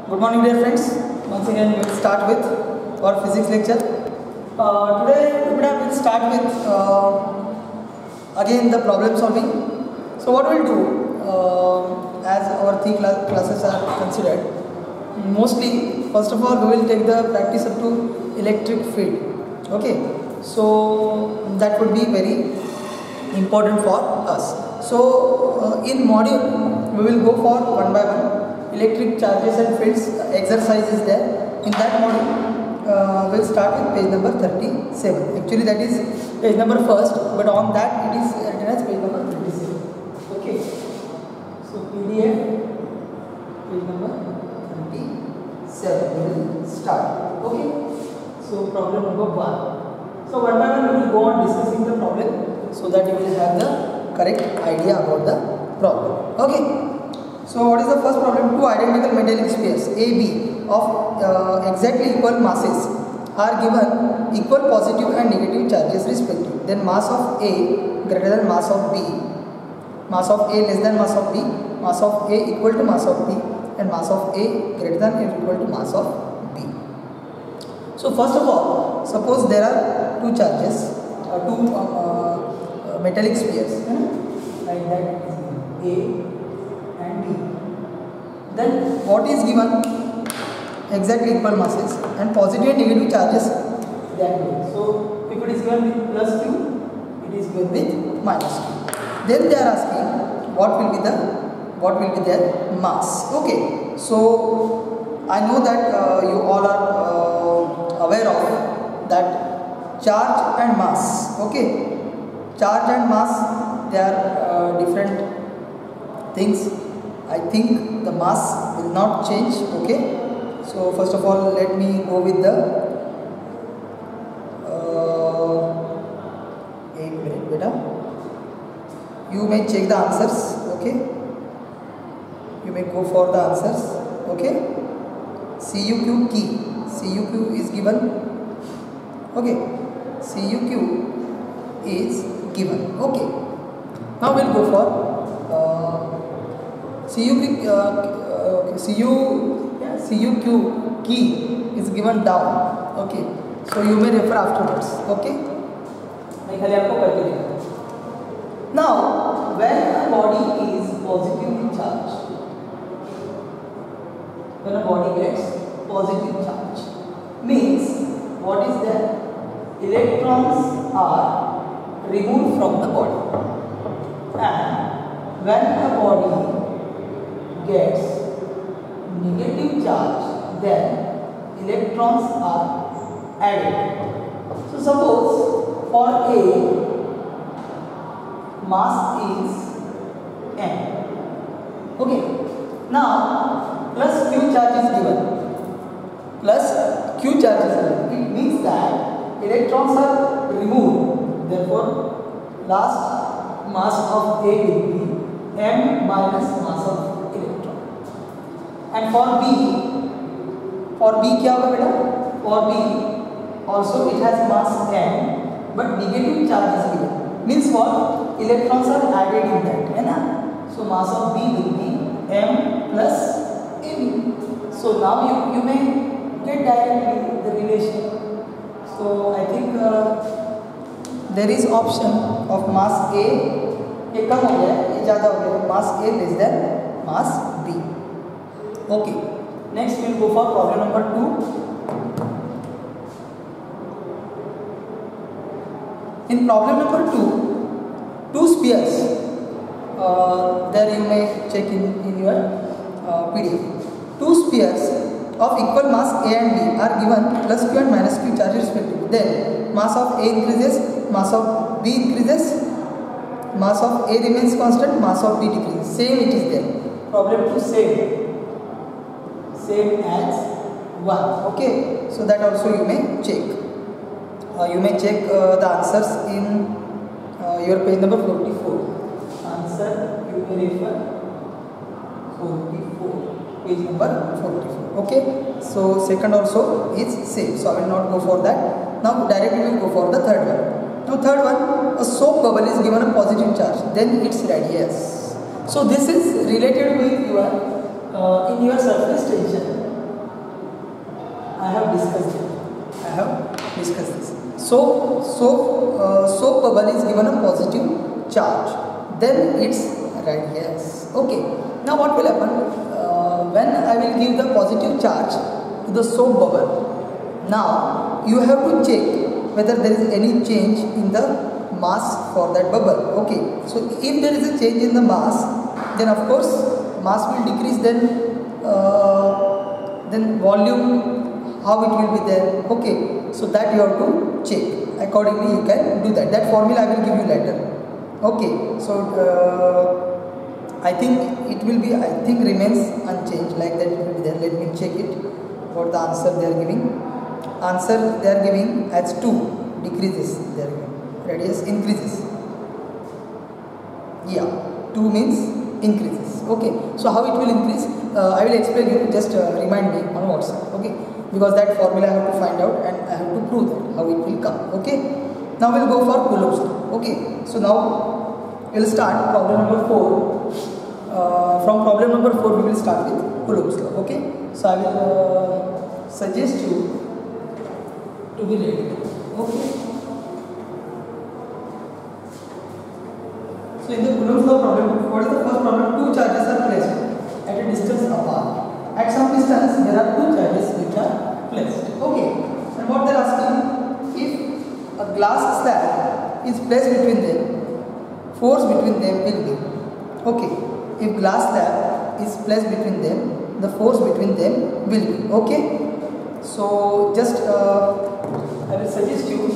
Good morning dear friends. Once again we will start with our physics lecture. Today we will start with again the problem solving. So what we will do as our three classes are considered, mostly first of all we will take the practice up to electric field. Okay, so that would be very important for us. So in module we will go for one by one. Electric charges and fields exercise is there. In that module we'll start with page number 37. Actually that is page number first, but on that it is written as page number 37. Okay, so PDF page number 37 we will start. Okay, so problem number 1. So one by one we will go on discussing the problem so that you will have the correct idea about the problem. Okay, so what is the first problem? Two identical metallic spheres A, B of exactly equal masses are given equal positive and negative charges respectively. Then mass of A greater than mass of B, mass of A less than mass of B, mass of A equal to mass of B, and mass of A greater than or equal to mass of B. So first of all, suppose there are two charges, two metallic spheres, like that is A and B. Then what is given? Exactly equal masses and positive and negative charges that way. So if it is given with plus Q, it is given with minus Q. Then they are asking what will be their mass. Okay, so I know that you all are aware of that charge and mass. Okay, charge and mass, they are different things. I think the mass will not change. Okay, so first of all let me go with the 8 minute beta. You may check the answers. Okay, you may go for the answers. Okay, CUQ key, CUQ is given. Okay, CUQ is given. Okay, now we'll go for CUQ key is given down. Okay, so you may refer afterwards. Okay, now when a body is positively charged, when a body gets positive charge, means what is there? Electrons are removed from the body, and when a body gets negative charge, then electrons are added. So suppose for A, mass is M. Okay, now plus Q charge is given. Plus Q charge is given. It means that electrons are removed. Therefore, last mass of A will be M minus mass of electron. And for B क्या होगा बेटा? For B also it has mass M, but negative charge is given. Means what? Electrons are added in that, है ना? So mass of B will be M plus AB. So now you may get directly the relation. So I think there is option of mass A. ये कम हो गया, ये ज़्यादा हो गया. Mass A less than mass B. Okay, next we will go for problem number 2. In problem number 2, two spheres, there you may check in your PDF. Two spheres of equal mass A and B are given plus Q and minus Q charges respectively. Then mass of A increases, mass of B increases, mass of A remains constant, mass of B decreases. Same it is there. Problem 2 same as 1. Okay, so that also you may check. You may check the answers in your page number 44. Answer you may refer 44, page number 44. Okay, so second also is same, so I will not go for that. Now directly we will go for the third one. Now third one, a soap bubble is given a positive charge, then its radius. So this is related with your in your surface tension. discussed it. I have discussed this. So soap bubble is given a positive charge, then it's radius. Okay. Now what will happen when I will give the positive charge to the soap bubble? Now you have to check whether there is any change in the mass for that bubble. Okay. So if there is a change in the mass, then of course mass will decrease. Then volume, how it will be there. Okay. So that you have to check. Accordingly you can do that. That formula I will give you later. Okay. So I think it will be, I think remains unchanged, like that it will be there. Let me check it. What the answer they are giving? Answer they are giving as 2 decreases. They are giving. Radius increases. Yeah, 2 means increases. Okay. So how it will increase? I will explain you. Just remind me on WhatsApp. Okay. Because that formula I have to find out and I have to prove that how it will come. Okay. Now we will go for Coulomb's law. Okay. So now we will start problem number 4. From problem number 4 we will start with Coulomb's law. Okay. So I will suggest you to be ready. Okay. So in the Coulomb's law problem, what is the first problem? 2 charges are placed at a distance apart. At some distance there are 2 charges which are placed. Okay. And what they are asking, if a glass slab is placed between them, force between them will be. Okay. If glass slab is placed between them, the force between them will be. Okay. So just I will suggest you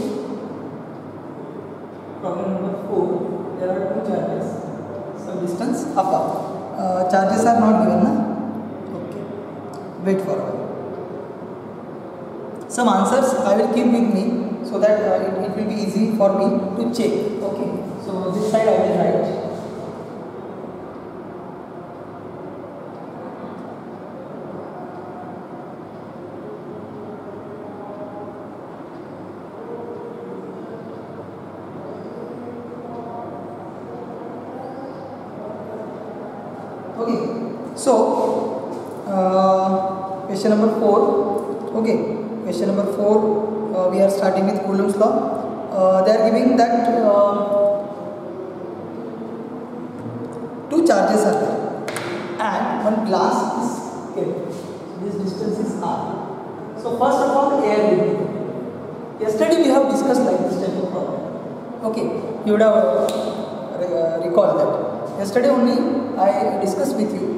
problem number 4. There are 2 charges some distance apart. Charges are not given, na? Okay. Wait for a while. Some answers I will keep with me so that it will be easy for me to check. Okay. So this side I will write. Okay, so question number 4. Okay, question number 4. We are starting with Coulomb's law. They are giving that 2 charges are there, and one glass is kept. This distance is r. So first of all, air will be. Yesterday we have discussed like this type of problem. Okay, you would have recalled that. Yesterday only I discussed with you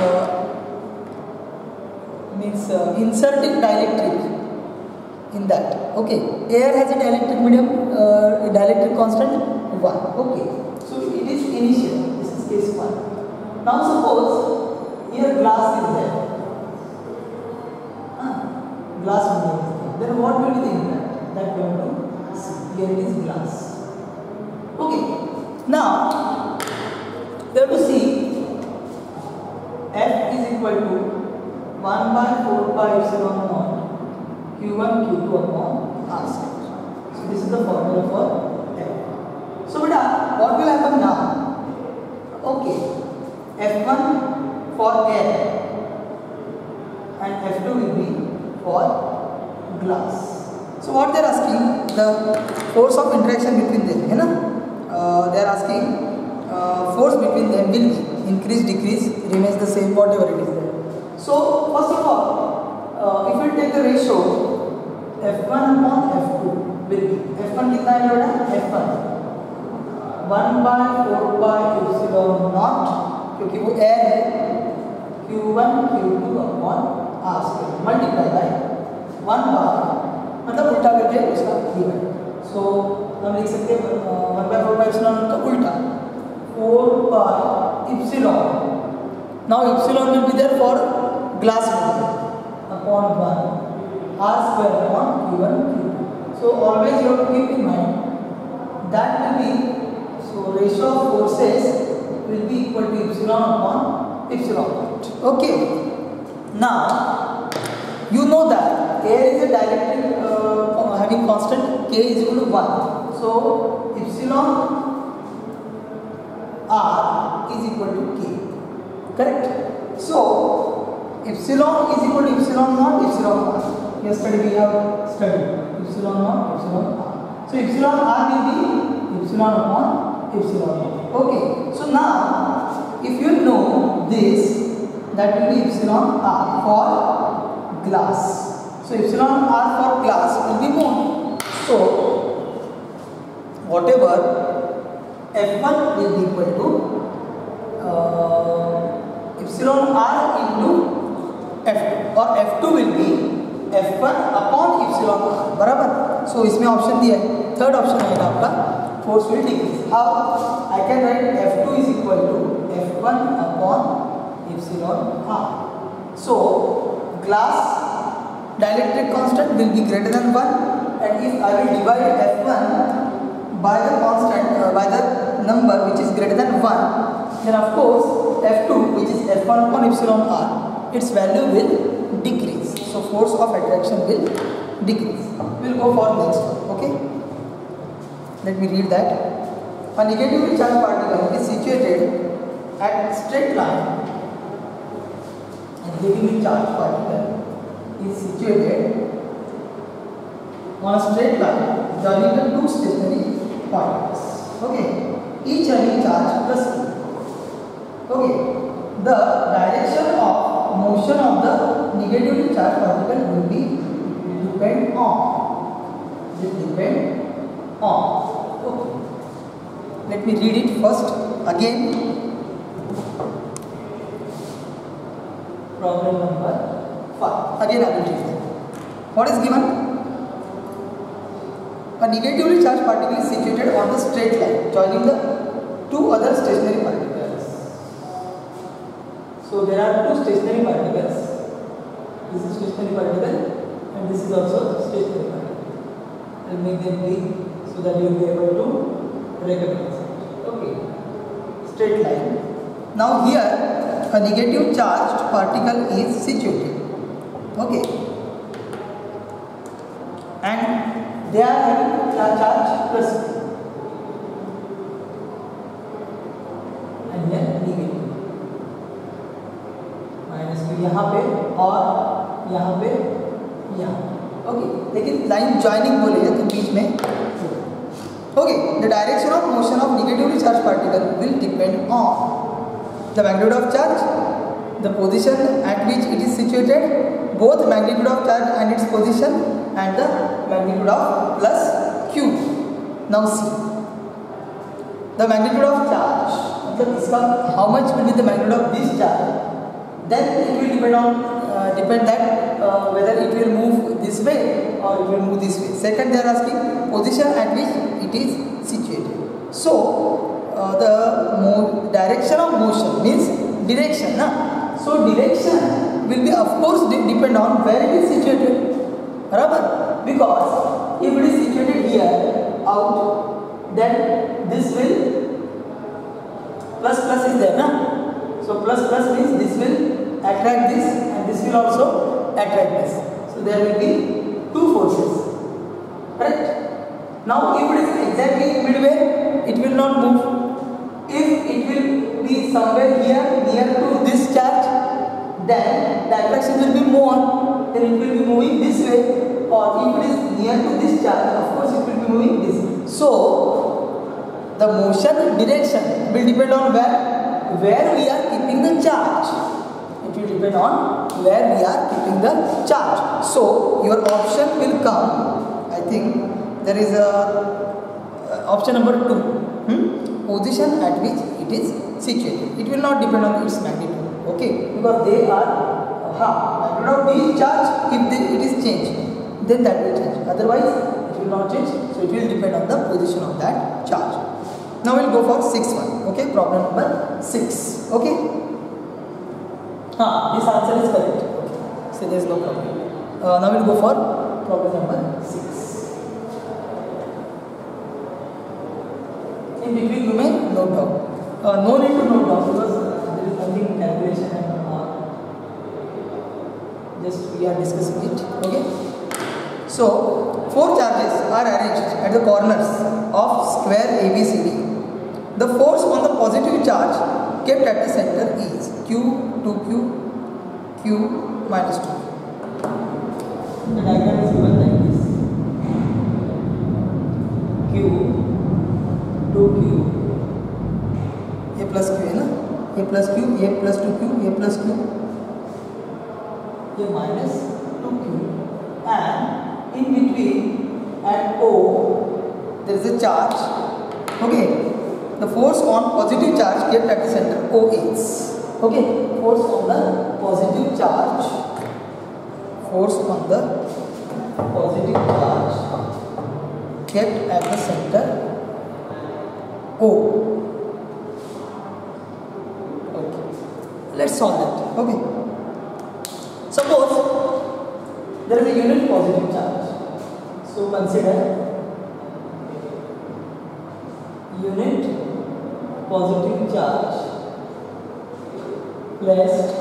inserting dielectric in that. Okay, air has a dielectric medium, dielectric constant 1. Okay, so it is initial. This is case 1. Now suppose here glass is there. Glass medium is there. Then what will be the impact? That we have to see. Here is glass. Okay, now we have to see F is equal to 1 by 4 pi epsilon naught Q1 Q2 upon R square. So this is the formula for F. So beta, what will happen now? Okay, F1 for air and F2 will be for glass. So what they are asking, the force of interaction between them, you know, they are asking force between them will be increase, decrease, remains the same, whatever it is there. So first of all, if we take the ratio F1 upon F2 will be F1 कितना है बेटा? F1 1 by 4 pi epsilon naught, क्योंकि वो air है, Q1 Q2 upon R square multiply by 1 by, मतलब उल्टा करके उसका given. So हम लिख सकते हैं 1 by 4 pi epsilon naught का उल्टा 4 pi epsilon. Now epsilon will be there for glass medium upon 1 R square upon Q1 Q2. So always you have to keep in mind that will be, so ratio of forces will be equal to epsilon upon epsilon naught. Okay. Now you know that air is a dielectric having constant K is equal to 1. So epsilon R is equal to K. Correct? So epsilon is equal to epsilon naught epsilon 1. yesterday we have studied epsilon naught, epsilon r. So epsilon r will be epsilon upon epsilon naught. Okay. So now if you know this, that will be epsilon r for glass. So epsilon r for glass will be mole. So whatever F1 will be equal to epsilon r into F2 or F2 will be F1 upon epsilon r बराबर. So इसमें option दिया है, third option आएगा आपका force will decrease. How I can write F2 is equal to F1 upon epsilon r. So glass dielectric constant will be greater than 1, and if I will divide F1 by the constant by the number which is greater than 1, then of course F2, which is F1 upon epsilon r, its value will decrease. So force of attraction will decrease. We'll go for next one. Okay, let me read that. A negatively charged particle is situated at straight line. A negatively charged particle is situated on a straight line joining the two stationary particles. Okay, each having charge plus q. Okay, the direction of motion of the negatively charged particle will depend on. Okay, let me read it first again. Problem number 5. Again I will read that. What is given? A negatively charged particle is situated on the straight line joining the two other stationary particles. So there are two stationary particles. This is stationary particle and this is also stationary particle. I will make them big so that you will be able to recognize it. Okay, straight line. Now here a negative charged particle is situated. Okay, and they are having charge plus and here negative minus q यहाँ पे और यहाँ पे यहाँ. Okay, लेकिन line joining बोले हैं तो बीच में. Okay, the direction of motion of negatively charge particle will depend on the magnitude of charge, the position at which it is situated, both magnitude of charge and its position, and the magnitude of plus q. Now see, the magnitude of charge, मतलब इसका how much will be the magnitude of this charge, then it will depend that whether it will move this way or it will move this way. Second, they are asking position at which it is situated. So the direction of motion means direction, na? So direction will be of course depend on where it is situated, barabar, because if it is situated here out, then this will plus is there, na? So plus means this will attract this and this will also attract this. So there will be two forces, correct? Now if it is exactly midway, it will not move. If it will be somewhere here near to this charge, then the attraction will be more, then it will be moving this way, or if it is near to this charge, of course it will be moving this way. So the motion direction will depend on where we are keeping the charge. It will depend on where we are keeping the charge. So your option will come, I think there is a option number 2, position at which it is situated. It will not depend on its magnitude. Okay, because they are magnitude of this charge, if it is changed, then that will change. Otherwise, it will not change. So it will depend on the position of that charge. Now we'll go for 6th one. Okay, problem number 6. Okay. This answer is correct. Okay, so there is no problem. Now we'll go for problem number 6. In between you may note down. No need to note down because there is nothing calculation and just we are discussing it. Okay. So 4 charges are arranged at the corners of square ABCD. The force on the positive charge kept at the center is Q, 2Q, Q minus 2. the diagram is given like this. Q, 2Q, A plus Q है ना, A plus Q, A plus 2Q, A plus Q, A minus 2Q, and in between at O there is a charge. Okay, the force on positive charge kept at the center OH. Okay, force on the positive charge, force on the positive charge kept at the center O. Okay, let's solve it. Okay, suppose there is a unit positive charge, so consider unit positive charge placed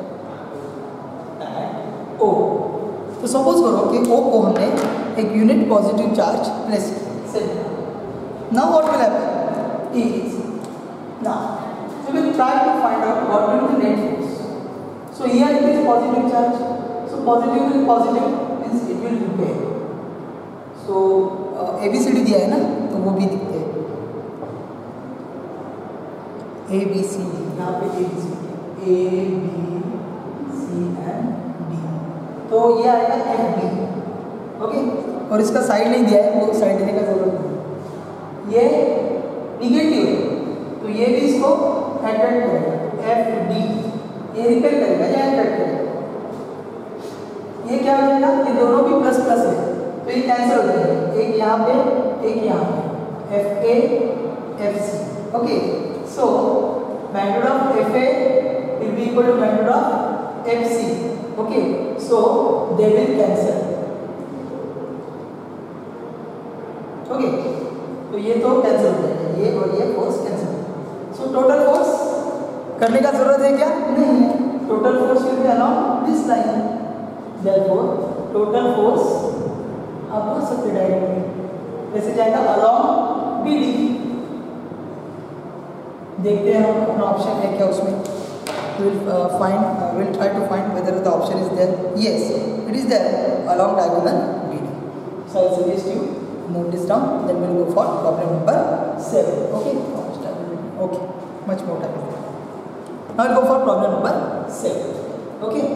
at O. तो suppose करो कि O को हमने एक unit positive charge place किया. Now what will happen is, now we will try to find out what will be the net force. So here it is positive charge, so positive with positive means it will repel. So ABCD दिया है ना, तो वो भी दिखते हैं ABCD, यहाँ पे ABCD A, B, C and D, तो ये आएगा FB. ओके, और इसका साइड नहीं दिया है, वो साइड देने का जरूरत नहीं. ये निगेटिव है, तो ये भी इसको अट्रैक्ट करेगा FD, ये रिपेल करेगा या अट्रैक्ट करेगा. ये क्या हो जाएगा, ये दोनों भी प्लस प्लस है, तो ये कैंसिल हो जाएगा. एक यहाँ पे, एक यहाँ पे, FA, FC. Okay, so magnitude of FA will be equal to magnitude of FC. Okay, so they will cancel. Okay, तो ये तो कैंसिल हो जाएगा, ये और ये force cancel. So total force करने का जरूरत है क्या, नहीं है. Total force will be along this line. Therefore total force आप बोल सकते डायरेक्टली कैसे जाएगा, along BD. देखते हैं हम अपना ऑप्शन है क्या उसमें. we'll try to find whether the option is there. Yes, it is there along diagonal BD. So I'll suggest you note this down, then we'll go for problem number 7. Okay, okay, much more time. Now we'll go for problem number 7. Okay.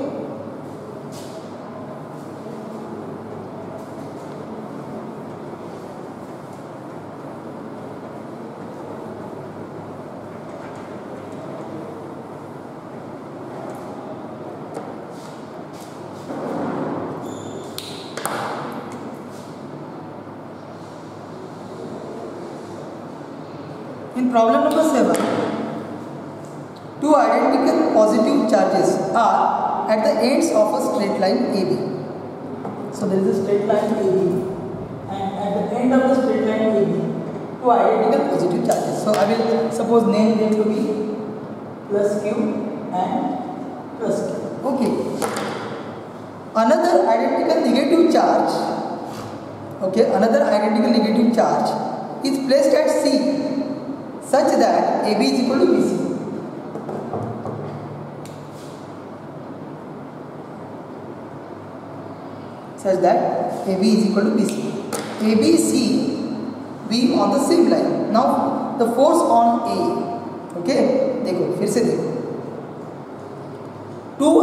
In problem number 7, two identical positive charges are at the ends of a straight line AB. So there is a straight line AB, and at the end of the straight line AB, two identical positive charges. So I will suppose name them to be plus Q and plus Q. Okay. Another identical negative charge. Okay, another identical negative charge is placed at C, such that AB is equal to BC. Such that AB is equal to BC. ABC being on the same line. Now the force on A. Okay, देखो फिर से देखो. Two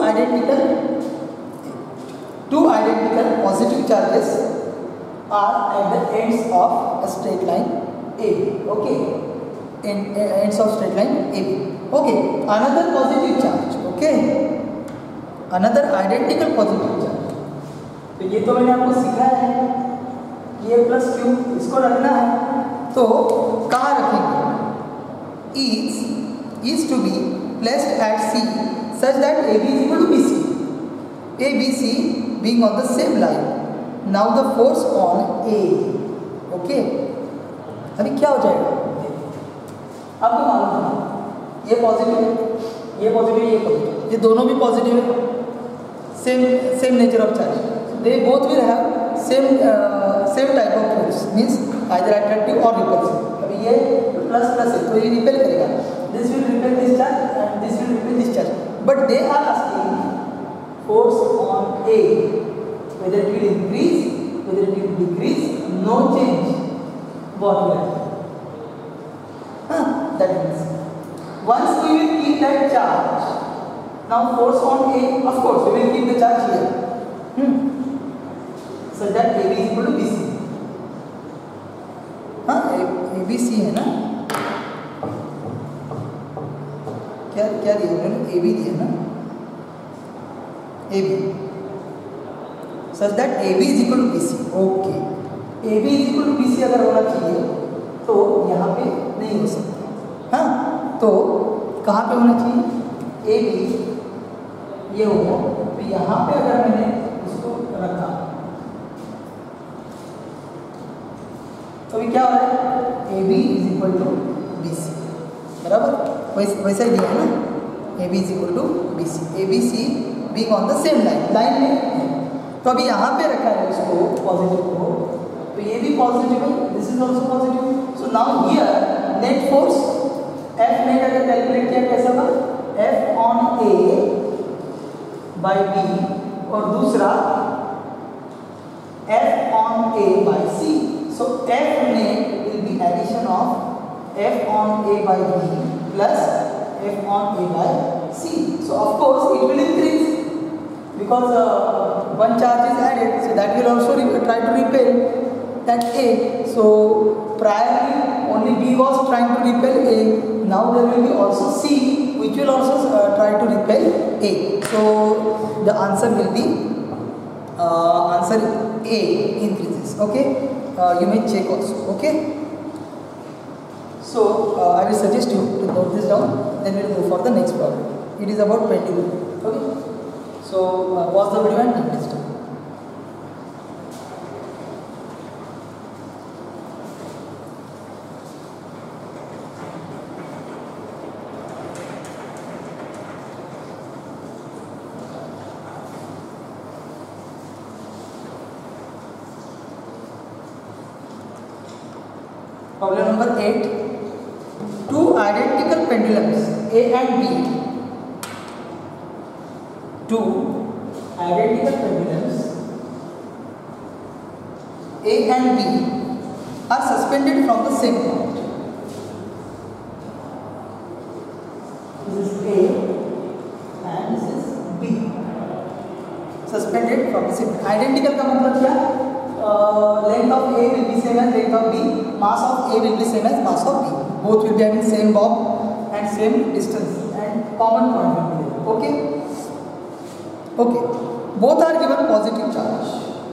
identical positive charges are at the ends of a straight line AB. Okay. Ends of straight line AB. Okay, another positive charge. Okay, another identical positive charge. तो ये तो मैंने आपको सिखाया है, ये प्लस Q इसको रखना है, तो कहाँ रखेंगे. is to be placed at C such that AB is equal to BC. ABC being on the same line. Now the force on A. Okay, अभी क्या हो जाएगा आपको मालूम है, ये पॉजिटिव है, ये पॉजिटिव, ये पॉजिटिव, ये दोनों भी पॉजिटिव है. Same nature of charge, they both will have same type of force, means either attractive और रिपल्सिव. अभी ये प्लस प्लस है तो ये रिपेल करेगा, this will repel this charge and this will repel this charge. But they are asking force on A, whether it will increase, whether it will decrease, no change. What will happen? That means once we will keep that charge, now force on A, of course we will keep the charge here, so that AB is equal to BC. ABC है ना, क्या क्या दिया मैंने, AB दिया ना, AB, such that AB is equal to BC. Okay, AB is equal to BC अगर होना चाहिए तो यहाँ पे नहीं हो सकता, हाँ, तो कहाँ पे होना चाहिए, AB ये होगा, तो यहाँ पे अगर मैंने इसको रखा तो अभी क्या हो रहा है, AB is equal to BC, बराबर, वैसा ही दिया है ना, AB is equal to BC, ABC being on the same line में, तो अभी यहाँ पे रखा है इसको पॉजिटिव को, तो ये भी पॉजिटिव है, this is also positive, so now here net force F net अगर कैलकुलेट किया कैसा था, F on A by B, और दूसरा F on A by C, so F net will be addition of F on A by B plus F on A by C, so of course it will increase because one charge is added, so that will also try to repel that A, so priorly only B was trying to repel A, now there will be also C which will also try to repel A, so the answer will be answer A increases. Okay, you may check also. Okay, so I will suggest you to note this down, then we will go for the next problem. It is about pendulum. Okay, so pause the video and note this down. Problem number 8. Two identical pendulums A and B. Two identical pendulums A and B are suspended from the same point. This is A and this is B. Suspended from the same point. Identical का मतलब क्या? Length of A will be same as length of B. Mass of A will be same as mass of B. Both will be having same bob and same distance and common point will be there. Okay. Okay. Both are given positive charge.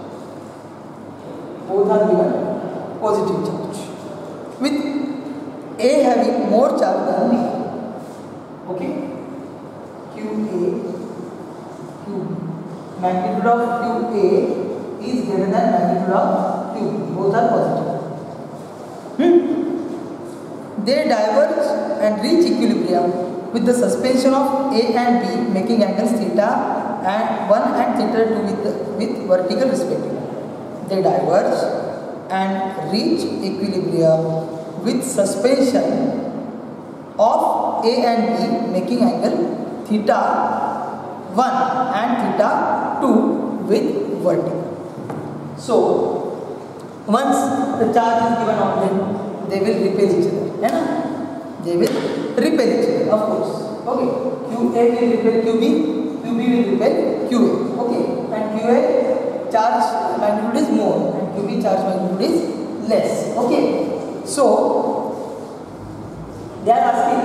Both are given positive charge. With A having more charge than B. Okay. QA, QB. Magnitude of QA is greater than magnitude of QB. Both are positive. They diverge and reach equilibrium with the suspension of A and B making angles theta and 1 and theta 2 with vertical respectively. They diverge and reach equilibrium with suspension of A and B making angle theta 1 and theta 2 with vertical. So once the charge is given on them, they will repel each other, है ना? They will repel each other, of course. Okay, QA will repel QB, QB will repel QA. Okay, and QA charge magnitude is more, and QB charge magnitude is less. Okay, so they are asking.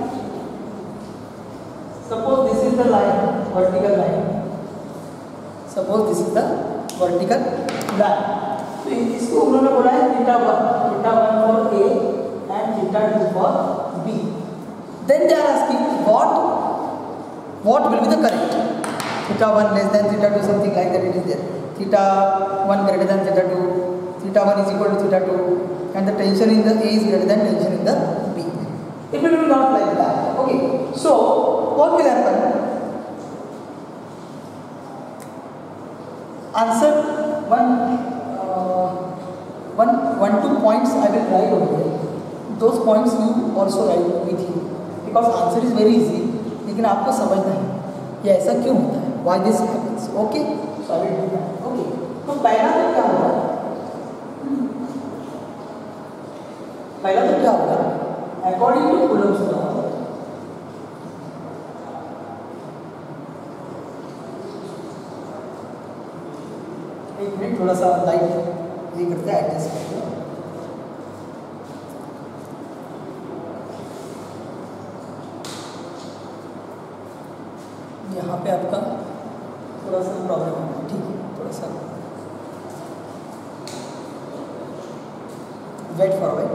Suppose this is the line, vertical line. Suppose this is the vertical line. तो इसको उन्होंने बोला है theta 1 for A and theta 2 for B. Then they are asking what will be the current? Theta 1 less than theta 2, something like that it is there. Theta 1 greater than theta 2, theta 1 is equal to theta 2, and the tension in the A is greater than tension in the B. It will be not like that. Okay. So what will happen? Answer one two points I will write over there. Those points you also write with you because answer is very easy. लेकिन आपको समझना है ये ऐसा क्यों होता है, why this happens. Okay, so I will do that. Okay. पहला तो क्या होगा, पहला तो क्या होगा, अकॉर्डिंग टू कूलम्ब्स लॉ, एक मिनट थोड़ा सा लाइट ये करते हैं एडजस्ट करते हैं। यहाँ पे आपका थोड़ा सा प्रॉब्लम है, ठीक है, थोड़ा सा वेट फॉर वेट।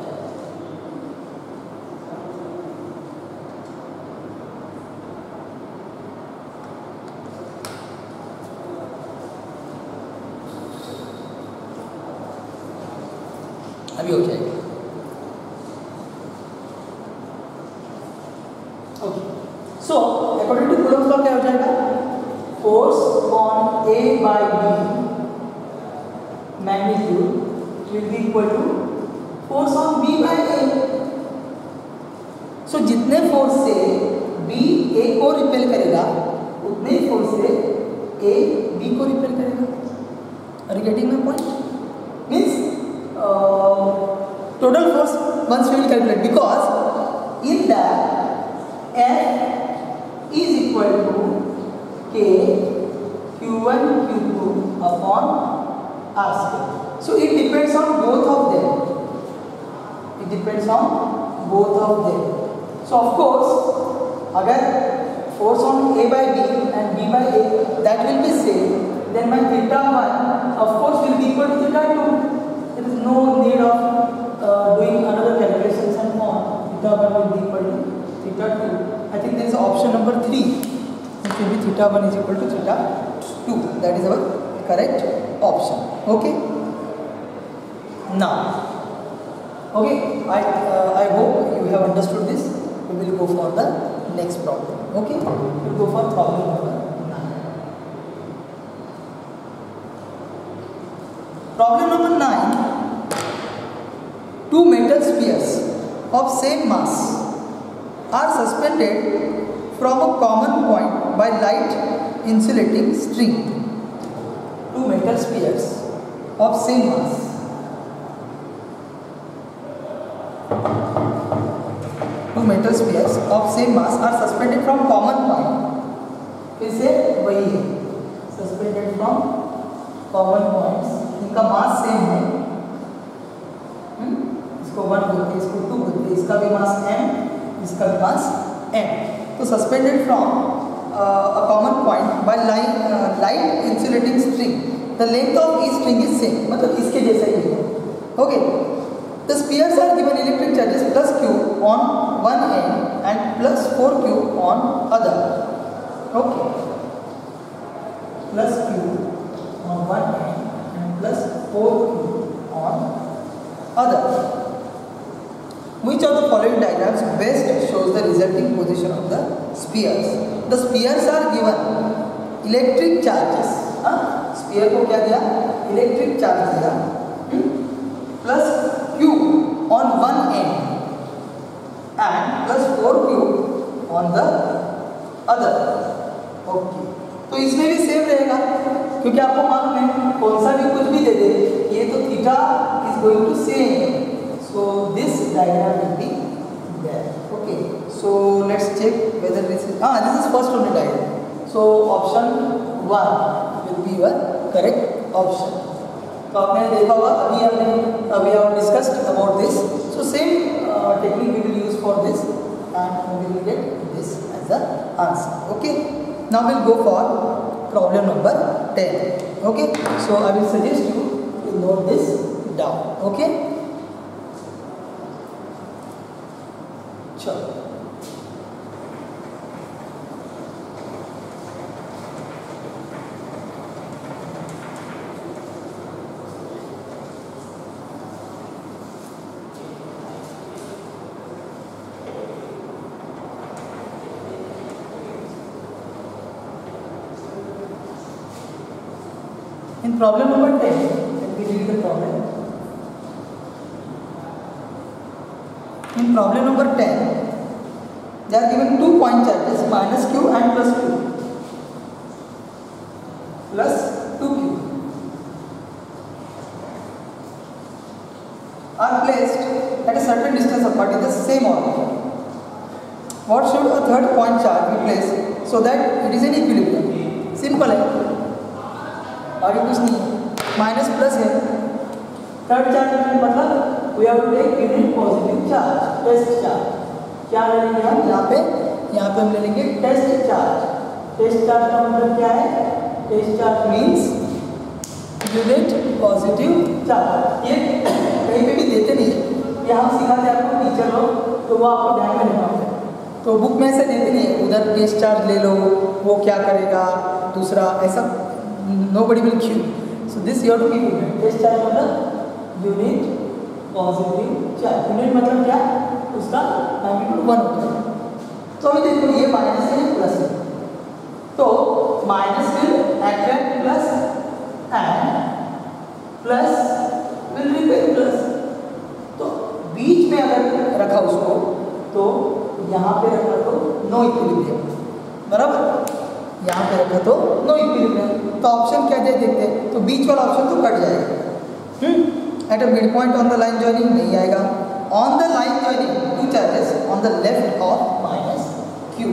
अभी हो जाएगा। Okay, so according to Coulomb's law क्या हो जाएगा, force on A by B magnitude will be equal to force on B by A. So जितने फोर्स से बी ए को रिपेल करेगा उतने ही फोर्स से ए बी को रिपेल करेगा। Are you getting my point? Means total force once we will calculate, because in that F is equal to K Q1 Q2 upon R square. So it depends on both of them. It depends on both of them. So of course, अगर force on A by B and B by A that will be same, then my theta 1 of course will be equal to theta 2. There is no need of doing another calculations and on. Theta 1 will be equal to theta 2. I think there is option number 3, which will be theta 1 is equal to theta 2. That is our correct option. Okay. Now, okay, I hope you have understood this. We will go for the next problem. Okay, we will go for problem number 9. Problem number 9. Two metal spheres of same mass are suspended from a common point by light insulating string. Two metal spheres of same mass. Two metal spheres of same mass are suspended from common point. फिर से वही है, suspended from common points. इनका mass same है, इसको 1 बोलते हैं, इसको 2 बोलते हैं, इसका भी मास m, इसका भी मास m. तो suspended from a common point by light insulating string. The length of each string is same. मतलब इसके जैसा ही है. Okay. The spheres are given electric charges plus q on one end and plus 4q on other. Okay. Plus q on one end and plus 4q on other. Which of the following diagrams best shows the resulting position of the spheres? The spheres are given electric charges. Sphere को क्या दिया? Electric charge दिया. Plus q on one end and plus 4q on the other. Okay. तो इसमें भी same रहेगा, क्योंकि आपको मालूम है कौन सा भी कुछ भी दे दे, ये तो theta is going to same. So this diagram will be there. Okay. So let's check whether this is first only diagram. So option 1 will be your correct option. तो आपने देखा होगा, अभी have discussed about this. So same technique we will use for this, and we will get this as the answer. Okay. Now we'll go for problem number 10. Okay. So I will suggest you to note this down. Okay. Sure. In problem number 10, let me read the problem. In problem number 10, they are given 2 point charges minus q and plus q plus 2q. certain distance apart in the same orbit. What should a third point charge be placed so that it is in equilibrium? Simple है, आगे कुछ नहीं है, minus plus है. Third charge मतलब we have to take unit positive charge, test charge. क्या ले लेंगे हम यहाँ पे हम ले लेंगे टेस्ट चार्ज. टेस्ट चार्ज का मतलब क्या है? Test charge means unit positive charge. ये कहीं पे भी देते नहीं है, ये हम सिखाते हैं आपको टीचर लोग, तो वो आपको ध्यान में रखना होता है. तो बुक में ऐसे देते नहीं है उधर टेस्ट चार्ज ले लो, वो क्या करेगा दूसरा, ऐसा nobody will queue. So this you have to keep in mind. Test charge मतलब यूनिट पॉजिटिव चार्ज. यूनिट मतलब क्या? उसका मैग्नीट्यूड 1 होता है. तो अभी देखो ये माइनस है ये प्लस है, तो minus will attract plus and plus will repel plus. तो बीच में अगर रखा उसको तो यहाँ पे रखा तो नो इक्विलिब्रियम, बराबर. यहाँ पे रखा तो नो इक्विलिब्रियम. तो ऑप्शन क्या जाए देखते हैं. तो बीच वाला ऑप्शन तो कट जाएगा. At a mid point on the line joining नहीं आएगा. On the line joining two charges on the left of minus Q.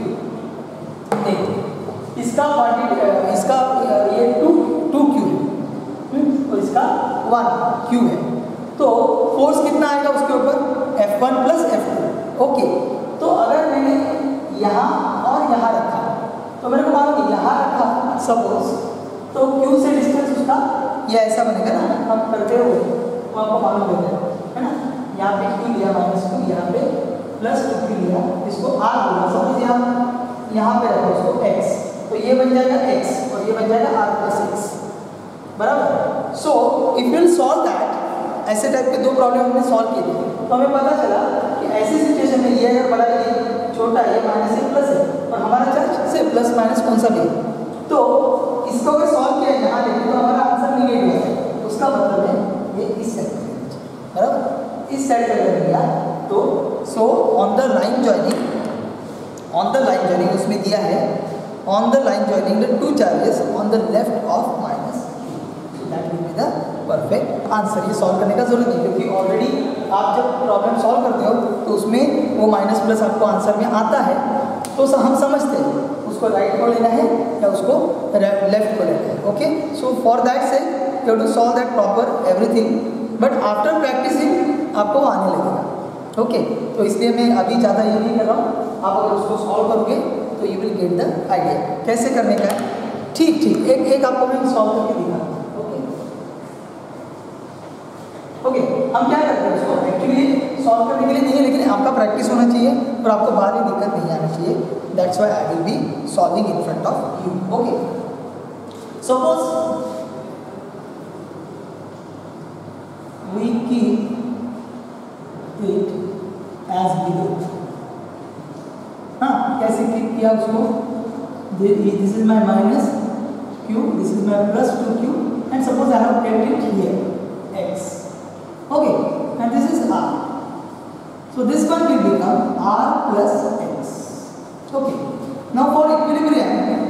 इसका क्वांटिटी इसका ये 2 क्यू है और इसका 1 क्यू है. तो फोर्स कितना आएगा उसके ऊपर? F1 plus F2. ओके. तो अगर मैंने यहाँ और यहाँ रखा तो मेरे को मालूम कि यहाँ रखा सपोज, तो Q से डिस्टेंस उसका ये ऐसा बनेगा ना, हम करते हो वो आपको मालूम है ना. यहाँ पे Q लिया -2, यहाँ पे +2Q लिया, इसको R बोला. सपोज यहाँ पे रखो उसको X, तो ये बन जाएगा X और ये बन जाएगा R + X, बराबर. So if will solve that, ऐसे टाइप के दो प्रॉब्लम हमने सॉल्व किए थे, तो हमें पता चला कि ऐसी सिचुएशन में ये अगर बड़ा ये छोटा है, माइनस है प्लस है, और हमारा चार्ज से प्लस माइनस कौन सा भी है, तो इसको अगर सॉल्व किया यहाँ देखें तो हमारा आंसर निगेटिव है. उसका मतलब है ये इस साइड पे, बराबर, इस साइड पे अगर गया तो so on the line joining उसमें दिया है on the line joining the two charges on the left of minus. That will be the perfect answer. ये सॉल्व करने का जरूरत नहीं, क्योंकि ऑलरेडी आप जब प्रॉब्लम सॉल्व करते हो तो उसमें वो माइनस प्लस आपको आंसर में आता है, तो हम समझते हैं उसको राइट को लेना है या उसको लेफ्ट को लेना है. ओके. सो फॉर दैट से you have to solve that proper everything, but after practicing आपको आने लगेगा. ओके. तो इसलिए मैं अभी ज़्यादा ये नहीं कर रहा हूँ. आप अगर उसको सॉल्व करोगे तो you will get the idea कैसे करने का है. ठीक. एक आपको मैं सॉल्व करके दिखा. ओके. हम क्या करते हैं उसको एक्चुअली सॉल्व करने के लिए नहीं है, लेकिन आपका प्रैक्टिस होना चाहिए और आपको बाद में दिक्कत नहीं आना चाहिए. That's why I will be solving in front of you. Okay. Suppose we keep it as below. हाँ, कैसे कीप किया उसको? This is my minus Q, this is my +2Q, and suppose I have kept it here X. Okay, and this is R. So this one will become R plus X. Okay. Now for equilibrium,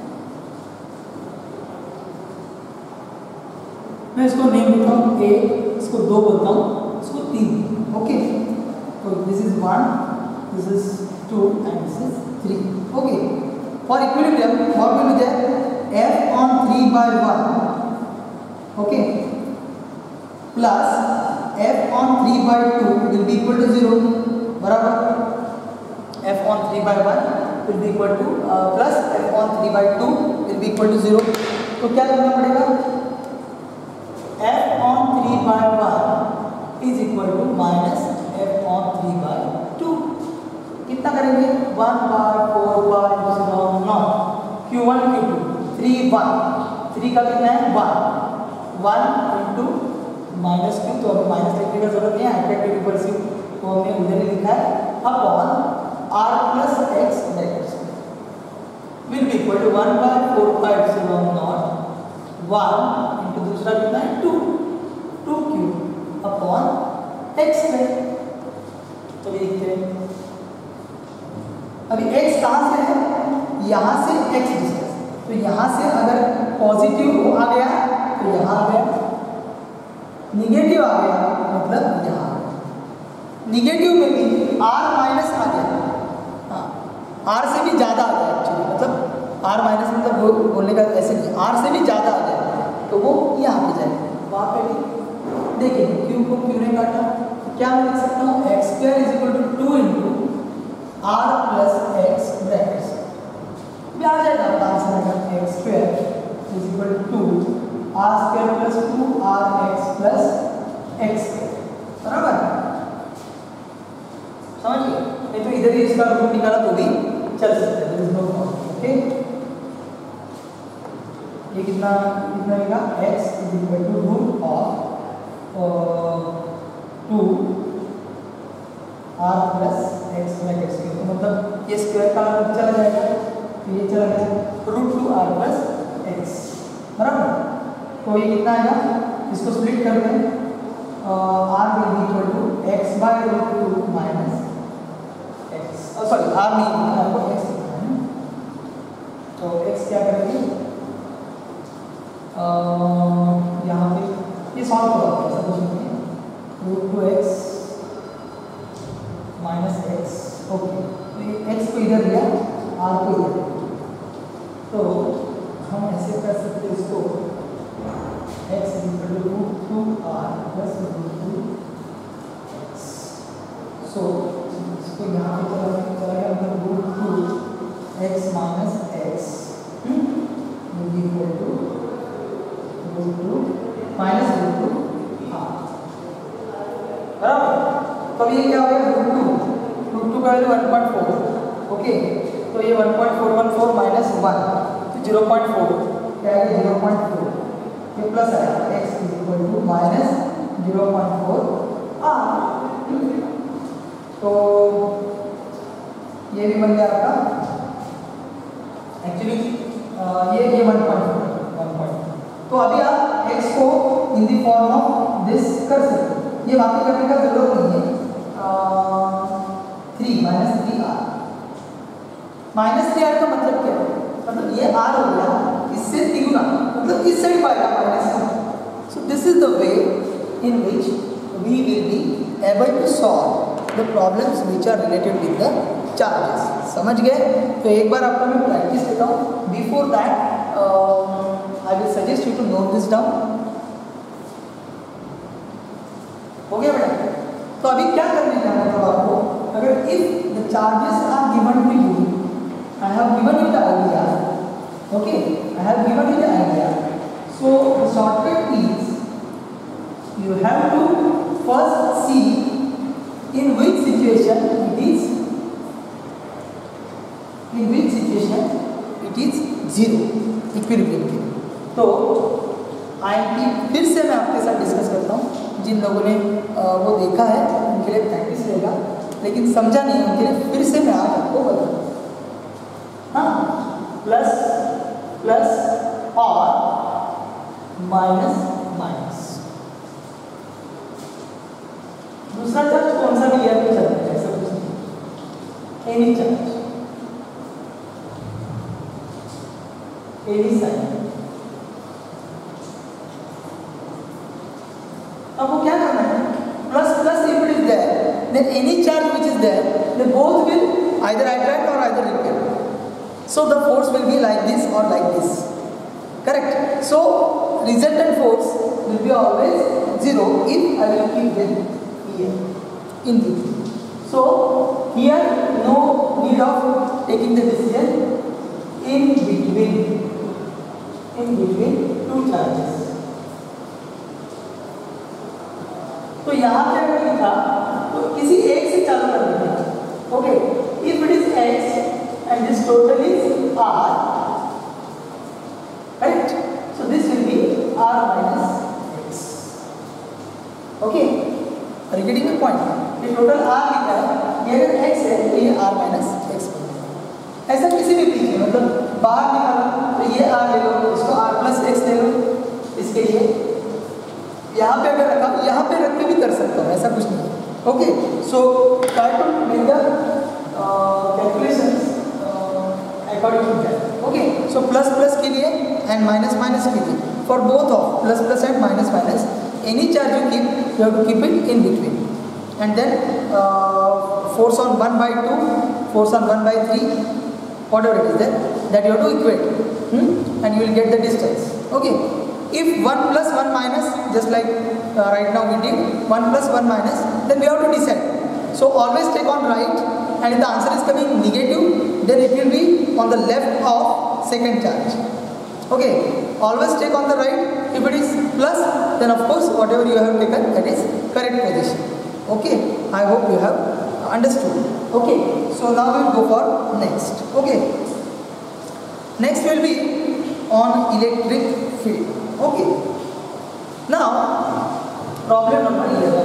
मैं इसको name देता हूँ A, इसको 2 बोलता हूँ, इसको 3. Okay. So this is 1, this is 2, and this is 3. Okay. For equilibrium, what will be there? F on 3/1. Okay. Plus F on 3/2 will be equal to 0, बराबर. F on 3/1 will be equal to plus F on 3/2 will be equal to 0. तो क्या करना पड़ेगा? F on 3/1 is equal to minus F on 3/2. कितना करेंगे? 1/4/0 Q1 Q2 3 1. 3 का कितना है? 1 into माइनस क्यू, तो अभी माइनस लिखने का जरूरत नहीं है, अट्रैक्टिव रिपल्सिव तो हमने उधर ही लिखा है. Upon R plus X will be equal to 1/4/0 1 into दूसरा कितना है? 2Q अपॉन X है. तो लिखते हैं अभी X कहाँ से है? यहाँ से X डिस्टेंस. तो यहाँ से अगर पॉजिटिव आ गया तो यहाँ आ गया, निगेटिव आ गया मतलब यहाँ. निगेटिव में भी r माइनस आ गया, हाँ r से भी ज़्यादा आ गया एक्चुअली, मतलब r माइनस मतलब बोलने का ऐसे नहीं, r से भी ज़्यादा आ गया तो वो यहाँ पे जाएगा, वहाँ पे भी देखिए क्यू को क्यू ने काटा, क्या मैं लिख सकता हूँ X square is equal to 2 into R plus X bracket भी आ जाएगा, आंसर आएगा X square is equal to R square plus 2 R X plus X, बराबर समझिए। नहीं तो इधर ही इसका रूट निकाला तो भी चल सकता है, नो प्रॉब्लम। ओके ये कितना कितना आएगा x is equal to root of 2 r plus X bracket square, तो मतलब ये स्क्वायर का चला जाएगा तो ये चला गया रूट 2 r प्लस एक्स, बराबर। तो ये कितना आएगा, इसको स्प्लिट कर दें, r will be equal to x by root 2 minus X, sorry r नहीं आपको x लिखना है, तो x क्या करेंगे यहाँ पे ये सॉल्व करो, ऐसा कुछ नहीं है, root 2x minus x, okay तो ये x को इधर दिया r को इधर, तो हम ऐसे कर सकते हैं इसको x is equal to root 2r plus root 2x, so इसको यहाँ पे चला गया मतलब root 2x minus X will be equal to root 2 minus root 2 बराबर। तो ये क्या हो गया रूट 2 का वैल्यू 1.4, ओके तो ये 1.414 माइनस 1 तो 0.4 क्या है 0.4, ये प्लस आएगा x is equal to minus 0.4 तो ये भी बन गया आपका एक्चुअली ये 1.4 तो अभी आप x को in the form of this कर सकते हो, ये बाकी करने का जरूरत नहीं है, 3 माइनस 3r, माइनस 3r का मतलब क्या है, मतलब ये r हो गया इससे तिगुना, मतलब इस साइड पाएगा minus, so this is the way in which we will be able to solve the problems which are related with the charges, समझ गए। तो एक बार आपको मैं प्रैक्टिस देता हूँ, before that I will suggest you to note this down, हो गया बेटा। तो अभी क्या करने का मतलब आपको, अगर if the charges are given to you, I have given you the idea, okay I have given you the idea, so the shortcut is you have to first see in which situation it is, in which situation it is zero equilibrium के, तो IMP फिर से मैं आपके साथ discuss करता हूँ, जिन लोगों ने वो देखा है उनके लिए प्रैक्टिस रहेगा, लेकिन समझा नहीं उनके लिए फिर से मैं आज आपको बताऊँ, हाँ प्लस प्लस और माइनस माइनस, दूसरा चार्ज कौन सा भी लिया तो चलता है, ऐसा कुछ नहीं, एनी चार्ज एनी साइन, अब वो क्या करना है, plus plus if it is there then any charge which is there they both will either attract और either repel, so the force will be like this और like this, correct. So resultant force will be always zero if I will keep them here in between, so here no need of taking the decision in between two charges, तो यहाँ पे अगर लिखा तो किसी एक से चालू कर देंगे, okay if it is x and this total is r, right, so this will be r minus x, okay are you getting the point, ये टोटल r लिखा है, ये अगर x है तो ये r minus x बनेगा, ऐसा किसी भी पीछे मतलब बाहर निकाला तो ये r ले लो, इसको r plus x ले लो, इसके लिए यहाँ पे अगर रखा यहाँ पे रख के भी कर सकता हूँ, ऐसा कुछ नहीं, okay so try to make the calculations according to that, okay so plus plus के लिए एंड माइनस माइनस के लिए, for both of plus plus and minus minus any charge you keep, you have to keep it in between, and then force on 1 by 2, force on 1 by 3, whatever it is there, that you have to equate, and you will get the distance. Okay. If 1 plus 1 minus, just like right now we did 1 plus 1 minus, then we have to decide. So always take on right, and if the answer is coming negative, then it will be on the left of second charge. Okay, always take on the right. If it is plus, then of course whatever you have taken, that is correct position. Okay, I hope you have understood. Okay, so now we will go for next. Okay, next will be on electric field. Okay, now problem number 11.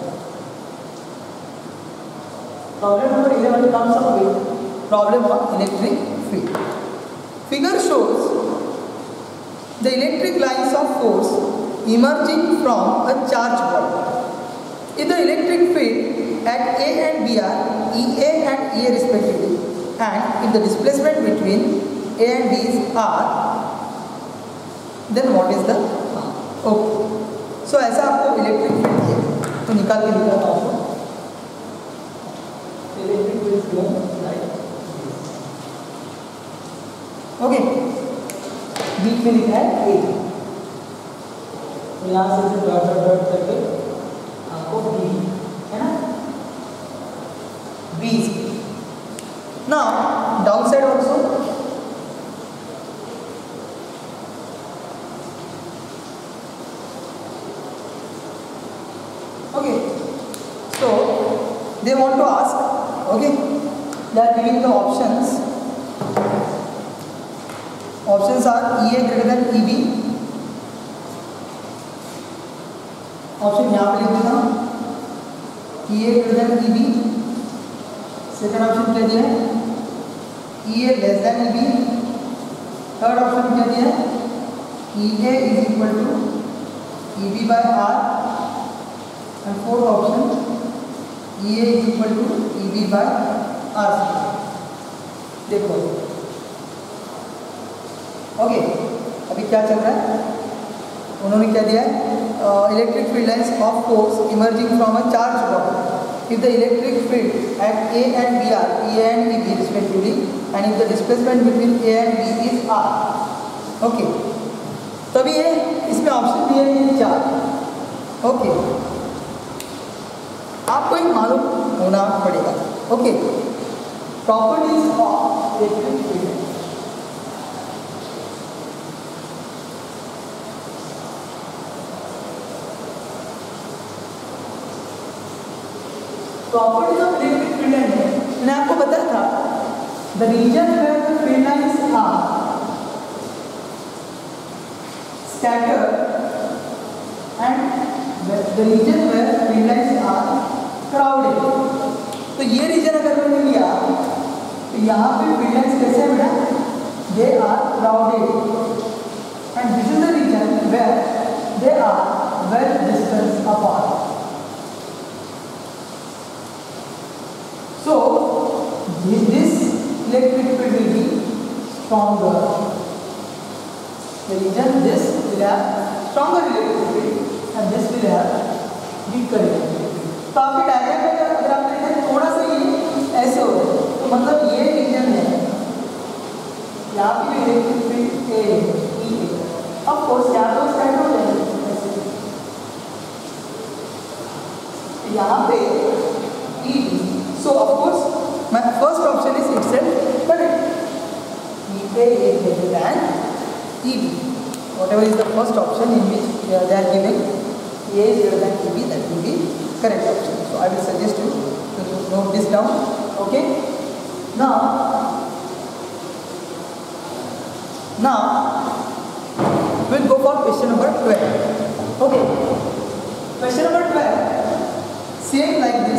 Problem number 11 comes up with problem on electric field. Figure shows the electric lines of force emerging from a charged ball. If the electric field at A and B are EA and EA respectively, and if the displacement between A and B is R, then what is the okay. So ऐसा आपको electric field है, तो निकाल के दिखाता हूँ. Electric field is given like this. Okay. बीच में लिखा है A, तो यहाँ से डॉट डॉट डॉट करके आपको B है ना, B. Now downside also. Okay, so they want to ask, okay, they are giving the options. Options are EA greater than EB. Option यहाँ पे लिख देता हूँ, EA greater than EB. Second option क्या दिया है, EA less than EB. Third option क्या दिया है, EA is equal to EB by R. And fourth option, EA is equal to EB by R. देखो, ओके, अभी क्या चल रहा है, उन्होंने क्या दिया है, electric field lines of force emerging from a charge ball. If the electric field at A and B are E and EB respectively, and if the displacement between A and B is R. Okay, तभी ये इसमें option दिए हैं 4. Okay, आपको एक मालूम होना पड़ेगा. Okay, properties of electric field. Properties of electric field है, मैंने आपको बताया था, the region where the field lines are scattered and the region where field lines are crowded. तो ये रीजन अगर मैंने लिया तो यहाँ पे field lines कैसे है बेटा, they are crowded, and this is the region where they are well distance apart. So this electric field will be stronger. The region this will have stronger electric field and this will have weaker electric field. तो आपके diagram में अगर आप देखें थोड़ा सा ये ऐसे हो रहा है, तो मतलब ये रीजन है, यहाँ पे इलेक्ट्रिक फील्ड ए ई है. ऑफ कोर्स यहाँ तो स्टैंड हो जाएगा ऐसे, यहाँ पे E. So of course my first option is itself correct. EA is greater than EB. Whatever is the first option in which they are giving A is greater than EB, that will be correct option. So I will suggest you to note this down. Okay. Now we'll go for question number 12. Okay. Question number 12, same like this.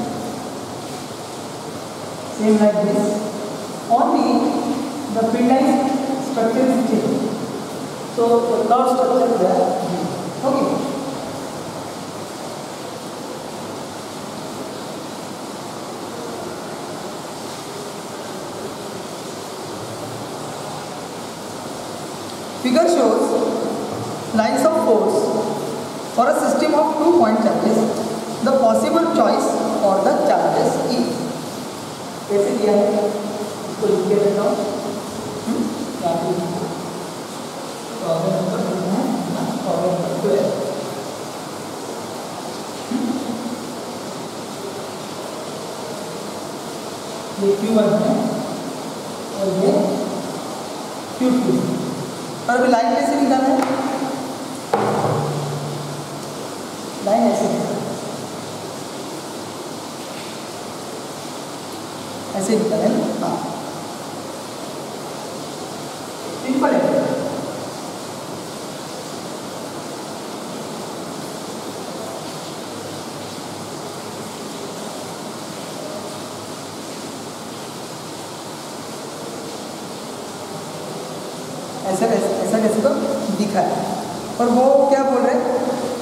Same like this, only the field line structure is changed. So the third structure is there. Okay. Figure shows lines of force for a system of 2 point charges. The possible choice ये Q1 है और ये Q2। और अभी line कैसे निकालना है? Line ऐसे ऐसे निकाले ना। हाँ, सिंपल है। ऐसा कैसे तो दिखा है। और वो क्या बोल रहे हैं?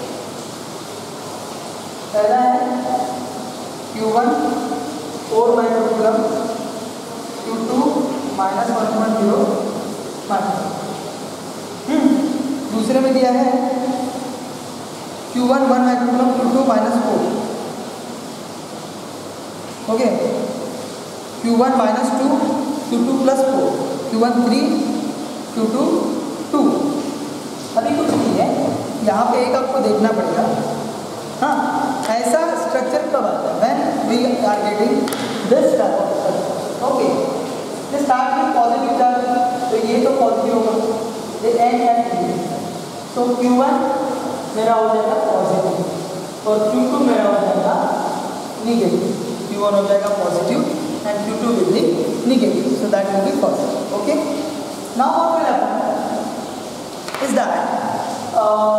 पहला है Q1 4 माइक्रोकूलम, Q2 -1.0 माइक्रो। दूसरे में दिया है Q1 1 microcoulomb, Q2 -4। Okay, Q1 -2, Q2 +4, Q1 3, Q2 2। अभी कुछ नहीं है, यहाँ पे एक आपको देखना पड़ेगा। हाँ, ऐसा स्ट्रक्चर कब आता है? When we are getting this type of structure. Okay, ये स्टार्ट में पॉजिटिव चार्ज, तो ये तो पॉजिटिव होगा, ये एन है। तो Q1 मेरा हो जाएगा पॉजिटिव और Q2 मेरा हो जाएगा निगेटिव। Q1 हो जाएगा positive and Q2 will be negative, so that will be positive. Okay, now what will happen is that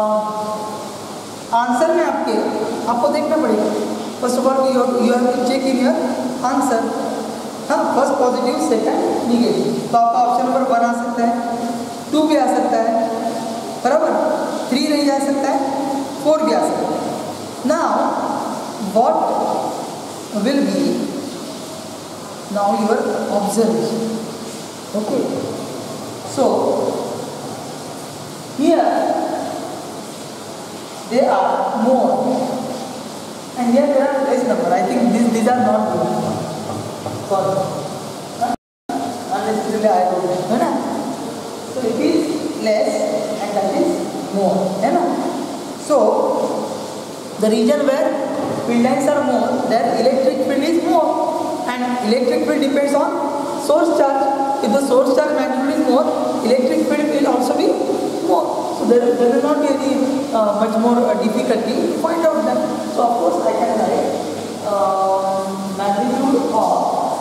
answer में आपको देखना पड़ेगा। First of all you have to check in your answer. हाँ, first positive, second negative. तो आपका option number 1 आ सकता है, 2 भी आ सकता है, बराबर, 3 नहीं जा सकता है, 4 भी आ सकता है। Now what will be now your observation. Okay, so here they are more and here there are less number. I think these are not good. Sorry, unnecessarily I wrote it, है ना? So it is less and that is more, है ना? So the region where field lines are more, their electric field is more, and electric field depends on source charge. If the source charge magnitude is more, electric field will also be more. So there will not be any much more difficulty to find out that. So of course I can write magnitude of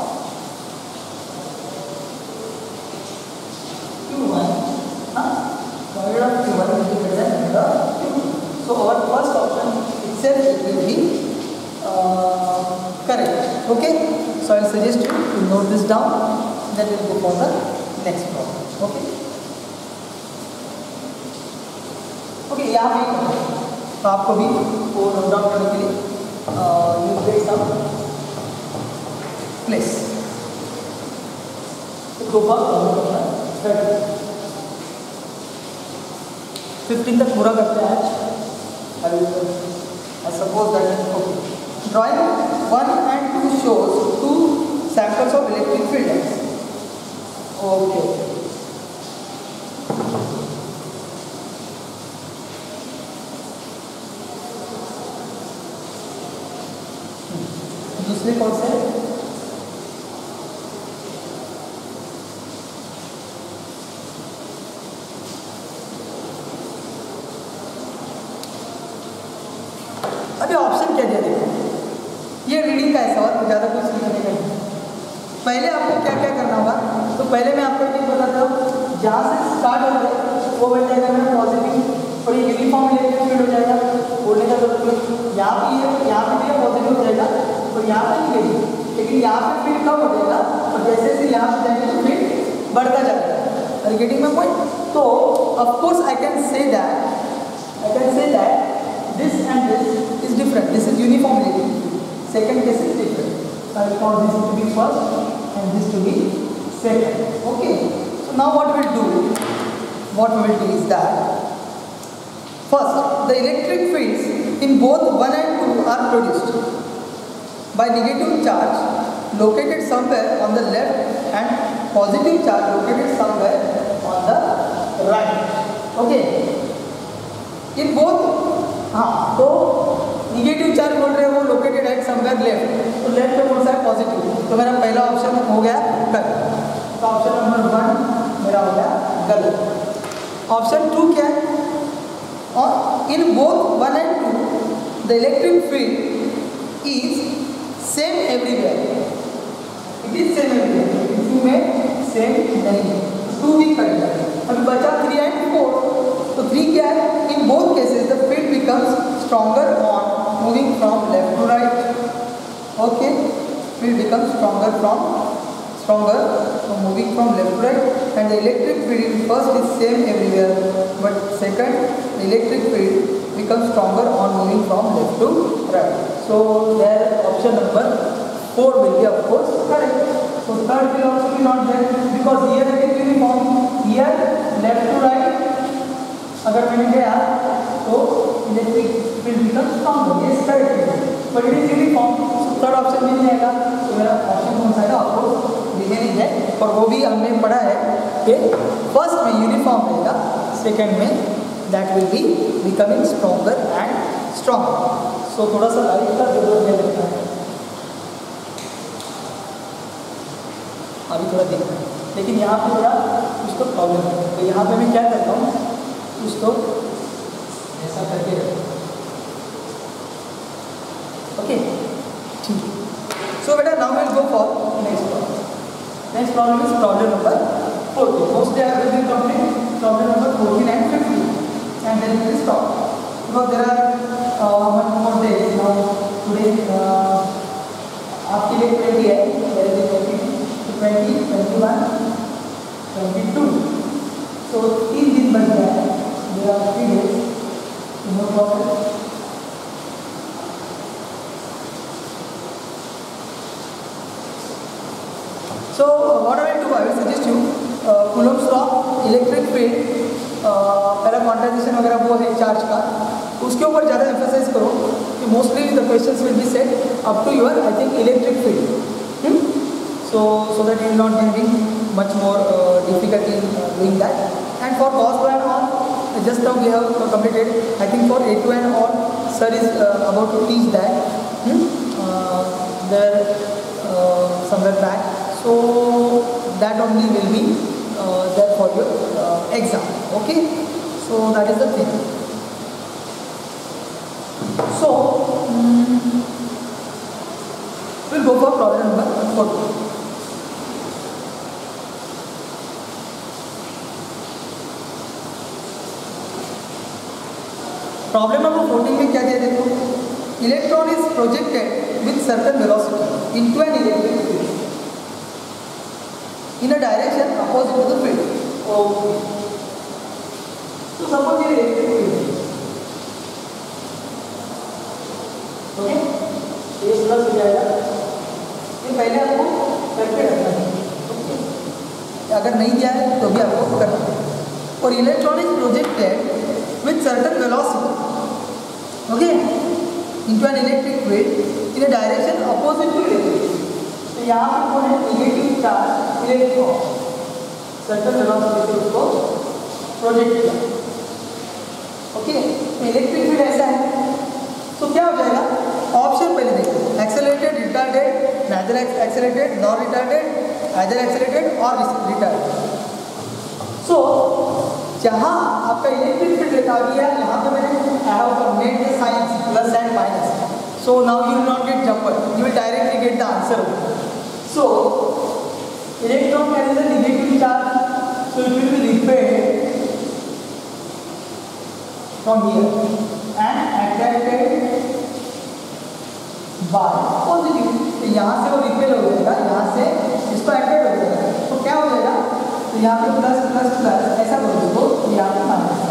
Q1, magnitude of Q1 is greater than the Q2. So our first option itself it will be correct. Okay, so I will suggest you to note this down. Then we will go for the next problem. Okay. Okay, यहाँ पे तो आपको भी वो note down करने के लिए use get some place. तो गो फॉर 15 तक पूरा करते हैं आज। I suppose that okay. Drawing 1 and 2 shows 2 samples of electric field lines. Okay. दूसरे कौन से? अभी ऑप्शन क्या दिया देखो, ये रीडिंग का है सवाल, ज़्यादा कुछ लिखने का नहीं। पहले आपको क्या क्या करना होगा, तो पहले मैं आपको ये बताता हूँ, जहाँ से स्टार्ट हो जाए वो बन जाएगा मेरा पॉजिटिव और ये यूनिफॉर्म इलेक्ट्रिक फील्ड हो जाएगा। बोलने का जरूरत नहीं, यहाँ पे भी पॉजिटिव हो जाएगा और यहाँ पे निगेटिव, लेकिन यहाँ पे फील्ड कम हो जाएगा और जैसे जैसे यहाँ पे जाएंगे तो फील्ड बढ़ता जाएगा। Are you getting my point? So of course I can say that this and this is different. This is uniform electric field. Second case is different. I will call this to be first and this to be second. Okay. So now what we will do is that first the electric fields in both 1 and 2 are produced by negative charge located somewhere on the left and positive charge located somewhere on the right. Okay. In both, तो negative charge बोल रहे हैं वो located at somewhere left, तो left में कौन सा है पॉजिटिव, तो मेरा पहला ऑप्शन हो गया करेक्ट। तो ऑप्शन नंबर 1 मेरा हो गया गलत। ऑप्शन 2 क्या है, और in both 1 and 2 the electric field is same everywhere, it is same everywhere, इसमें में सेम नहीं है, 2 भी करेक्ट। अभी बचा 3 and 4, तो 3 क्या है, in both cases the field becomes stronger on moving from left to right, okay, field becomes stronger from moving from left to right, and the electric field in first is same everywhere, but second the electric field becomes stronger on moving from left to right. So there option number 4 will be of course correct. So third will also be not there, because here it is uniform, here left to right अगर मैंने गया तो electric field becomes stronger, yes correct है, but it is uniform, so third option मिल जाएगा। तो मेरा option कौन सा है आपको रिमेनिंग है, और वो भी हमने पढ़ा है कि फर्स्ट में यूनिफॉर्म रहेगा, सेकंड में that will be becoming stronger and strong. So थोड़ा सा लाइट का जरूरत है लगता है, अभी थोड़ा देखना है, लेकिन यहाँ पे थोड़ा कुछ तो प्रॉब्लम है, तो यहाँ पे मैं क्या करता हूँ, कुछ तो ऐसा करके रखता हूँ, ओके ठीक है। सो बेटा now will go for next problem. Next problem is problem number 14. Mostly I will be complete problem number 14 and 15, and then we will stop because there are one more days now. Today आपके लिए 20 है, there is 20, 21, 22. So 3 दिन बच गया है, there are 3 days, no problem. So what I will do, I will suggest you Coulomb's law, electric field, पहला quantization वगैरह वो है चार्ज का, उसके ऊपर ज़्यादा एम्फेसाइज करो कि mostly the questions will be set up to your I think electric field, so that you will not be having much more difficulty in doing that. And for cos and all, just now we have completed, I think for A2 and all, sir is about to teach that there somewhere back. So that only will be there for your exam, okay? So that is the thing. So we'll go for problem number 14. Problem number 14 में क्या दिया देखो, electron is projected with certain velocity into an electric field in a direction opposite to the field. Okay. So suppose ये electric field है, okay? ये plus हो जाएगा, ये पहले आपको करके रखना है, okay? अगर नहीं दिया है तो भी आपको करना है। और electron is projected with certain velocity, okay, into an electric field in a direction opposite to electric field. तो यहाँ पे कौन है, negative charge electron certain velocity से उसको प्रोजेक्ट किया, ओके? तो इलेक्ट्रिक फील्ड ऐसा है, तो क्या हो जाएगा, ऑप्शन पहले देखो, accelerated, retarded, neither accelerated nor retarded, either accelerated और रिटार्डेड। सो जहाँ आपका इलेक्ट्रिक फील्ड लिखा गया, यहाँ पे मैंने made the signs plus and minus, so now you will not get jumper, you will directly get the answer. So electron carries a negative charge, so it will be repelled from here and attracted by positive. तो यहाँ से वो repel हो जाएगा, यहाँ से इसको attract हो जाएगा, तो क्या हो जाएगा, तो यहाँ पे प्लस प्लस प्लस ऐसा कर दो, यहाँ पे minus,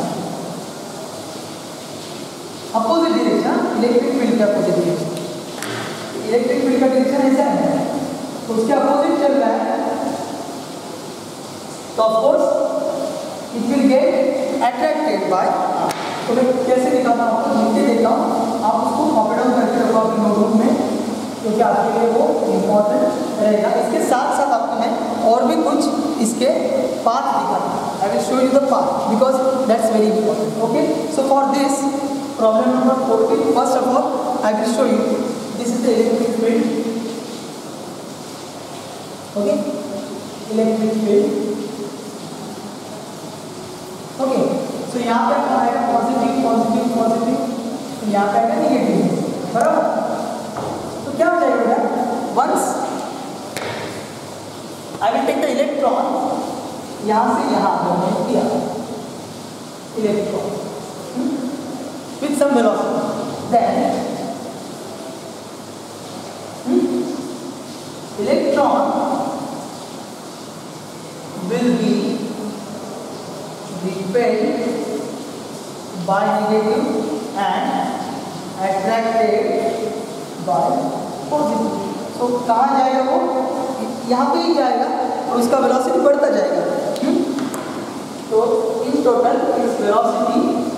opposite direction, electric field का अपोजिट डायरेक्शन, इलेक्ट्रिक फील्ड का डायरेक्शन ऐसा है, तो उसके अपोजिट चल रहा है, तो of course it will get attracted by. तो मैं कैसे दिखाता हूँ, आपको लिख के देता हूँ, आप उसको कॉपी डाउन करके रखो अपने नोटबुक में, क्योंकि आपके लिए वो इम्पोर्टेंट रहेगा। इसके साथ साथ आपको मैं और भी कुछ इसके पाथ दिखाता हूँ, I will show you the path because that's very important, okay? So for this problem number 14. First of all, I will show you. This is the electric field. Okay, electric field. Okay, so यहाँ पे आएगा positive positive positive, तो यहाँ पे आएगा negative, बराबर। तो क्या हो जाएगा बेटा, once I will take the electron यहाँ से यहाँ मूवमेंट किया electron with some velocity, then electron will be repelled by negative and attracted by positive. So कहाँ जाएगा वो, यहाँ पे ही जाएगा और उसका वेलोसिटी बढ़ता जाएगा। तो इन टोटल इस velocity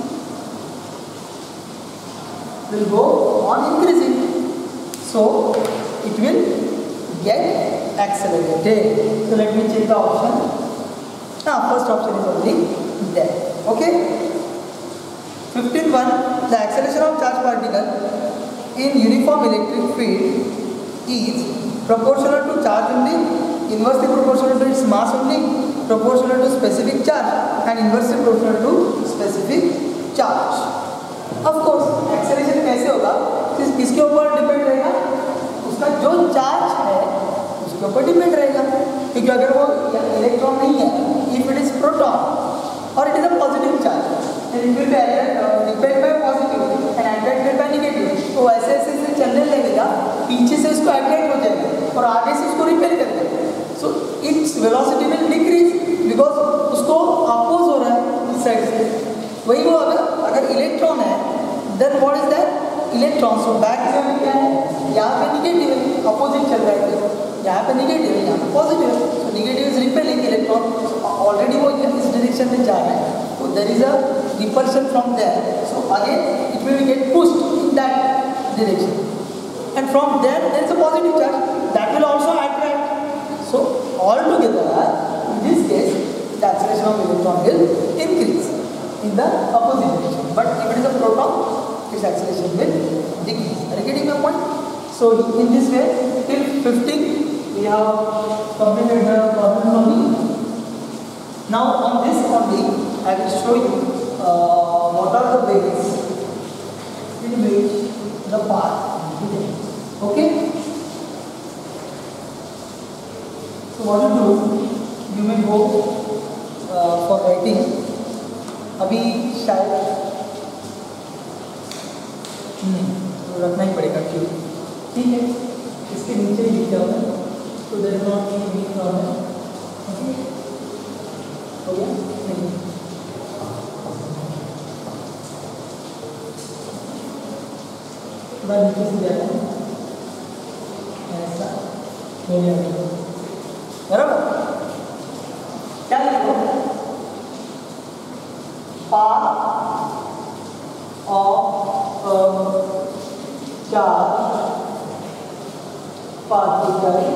will go on increasing, so it will get accelerated. So let me check the option. First option is already there. Okay. 15.1. The acceleration of charged particle in uniform electric field is proportional to charge only, inversely proportional to its mass only, proportional to specific charge, and inversely proportional to specific charge. Of course, acceleration कैसे होगा, किसके ऊपर depend रहेगा, उसका जो charge है उसके ऊपर डिपेंड रहेगा। क्योंकि अगर वो इलेक्ट्रॉन नहीं है, if it is proton or it is a positive charge, then it will be repelled by positive and attracted by negative. तो ऐसे ऐसे चलने लगेगा, पीछे से उसको अट्रैक्ट हो जाएगा और आगे से उसको रिपेल कर देगा। So its velocity will decrease because उसको अपोज हो रहा है इस साइड से। वही वो अगर इलेक्ट्रॉन है, then what is that? Electron. So back में क्या है, यहाँ पे निगेटिव है, अपोजिट चल रहा है, यहाँ पे निगेटिव है, यहाँ पे पॉजिटिव है। So negative is repelling electron, already वो इस डायरेक्शन में जा रहा है, तो there is a repulsion from there, so again it will get pushed in that direction and from there is a positive charge that will also attract. So all together in this case the acceleration of electron will increase in the opposite direction, but if it is a proton, its acceleration will decrease. Are you getting my point? So in this way, till 15 we have completed the problem only. Now on this only, I will show you what are the ways in which the path is. Okay? So what you do, you may go for writing. अभी शायद तो रखना ही पड़ेगा, क्यों? ठीक है, इसके नीचे ही लिख जाओ, तो there is not any problem. Okay, हो गया? नहीं, थोड़ा नीचे से जाना, ऐसा हो गया, बराबर? क्या लिखो? Path of a charged particle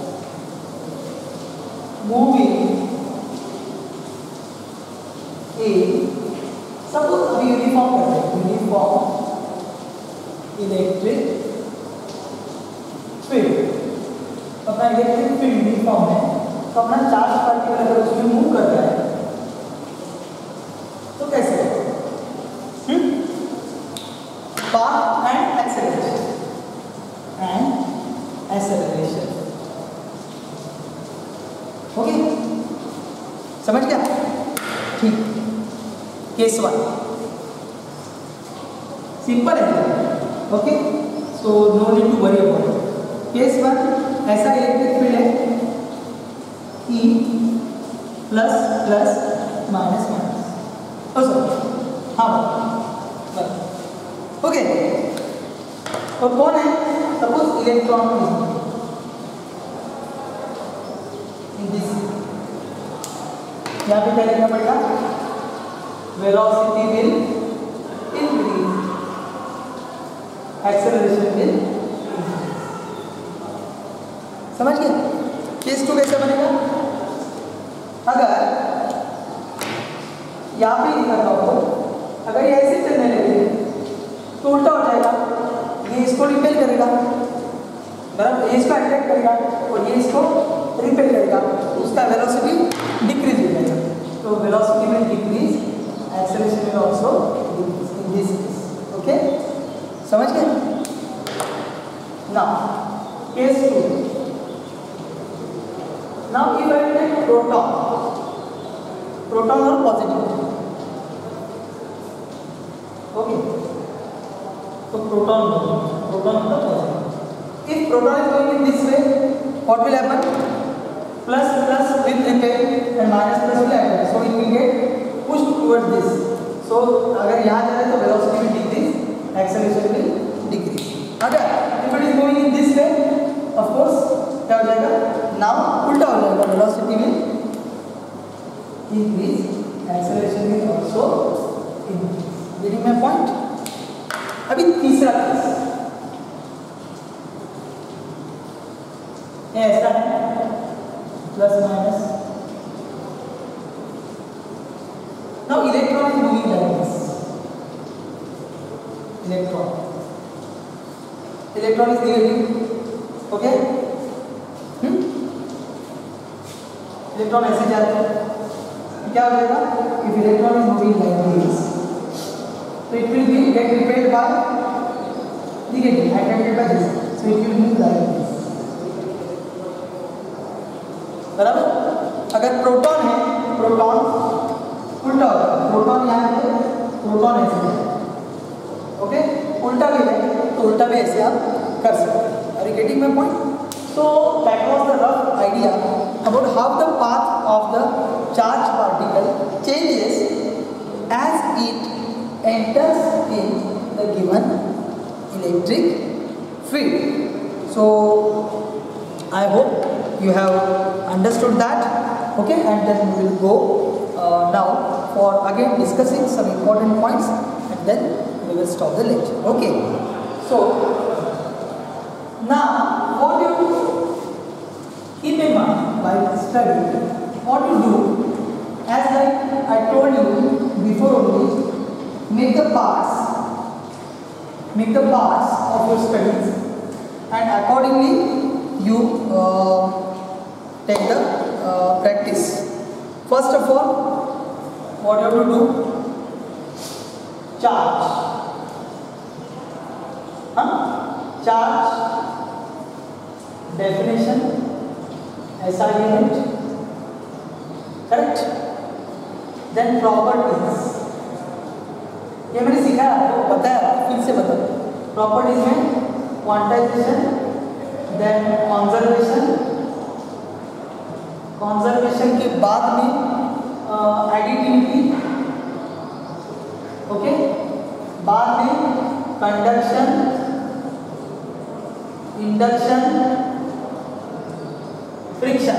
moving in, suppose अभी यूनिफॉर्म करते हैं, यूनिफॉर्म इलेक्ट्रिक फील्ड, अपना इलेक्ट्रिक फील्ड यूनिफॉर्म है, तो अपना चार्ज पार्टिकल अगर उसमें मूव कर रहा है तो कैसे? पाथ एंड एक्सेलरेशन, ओके, समझ गया? ठीक, केस 1 सिंपल है, okay, so no need to worry about it. Case 1 ऐसा इलेक्ट्रिक फील्ड है E plus plus minus minus, हाँ ओके, और कौन है? सपोज इलेक्ट्रॉन यहाँ पे क्या लिखना पड़ेगा? Velocity will increase, acceleration will increase. समझ गए? केस 2 कैसे बनेगा? अगर यहाँ पे लिखा था, अगर ये ऐसे चलने लगे also decrease in this case. Okay, समझ गए? Now case 2. Now if I take proton or positive. Okay, so proton or positive. If proton is going in this way, what will happen? Plus will repel and minus will add. So it will get pushed towards this. So अगर यहाँ जा रहे तो velocity will decrease, acceleration will decrease. अगर if it is going in this way, of course क्या हो जाएगा? Now उल्टा हो जाएगा, velocity will increase, acceleration will also increase. Getting my point? अभी तीसरा केस ऐसा है plus minus. Now electron is moving like this. Electron is negative. Okay? Electron ऐसे जा रहा है. क्या हो जाएगा? If electron is moving like this, so it will be get repelled by negative, attracted by this. So it will move like this. बराबर? अगर proton है, प्रोटॉन उल्टा होगा. प्रोटॉन यहाँ है, प्रोटॉन ऐसे है. ओके, उल्टा भी है तो उल्टा भी ऐसे आप कर सकते हैं. Are you getting my point? So that was the rough idea about how the path of the charge particle changes as it enters in the given electric field. So I hope you have understood that. Okay, and then we will go now for again discussing some important points, and then we will stop the lecture. Okay, so now what you keep in mind while studying, what you do, as like I told you before only, make the parts of your studies, and accordingly you take the practice. First of all, what you have to do? Charge. Charge definition, SI unit, correct? Then properties. ये मैंने सीखा है, आपको पता है, फिर से बता. प्रॉपर्टीज में क्वांटाइजेशन, देन कॉन्जर्वेशन के बाद में एडिटिविटी, ओके, बाद में कंडक्शन, इंडक्शन, फ्रिक्शन.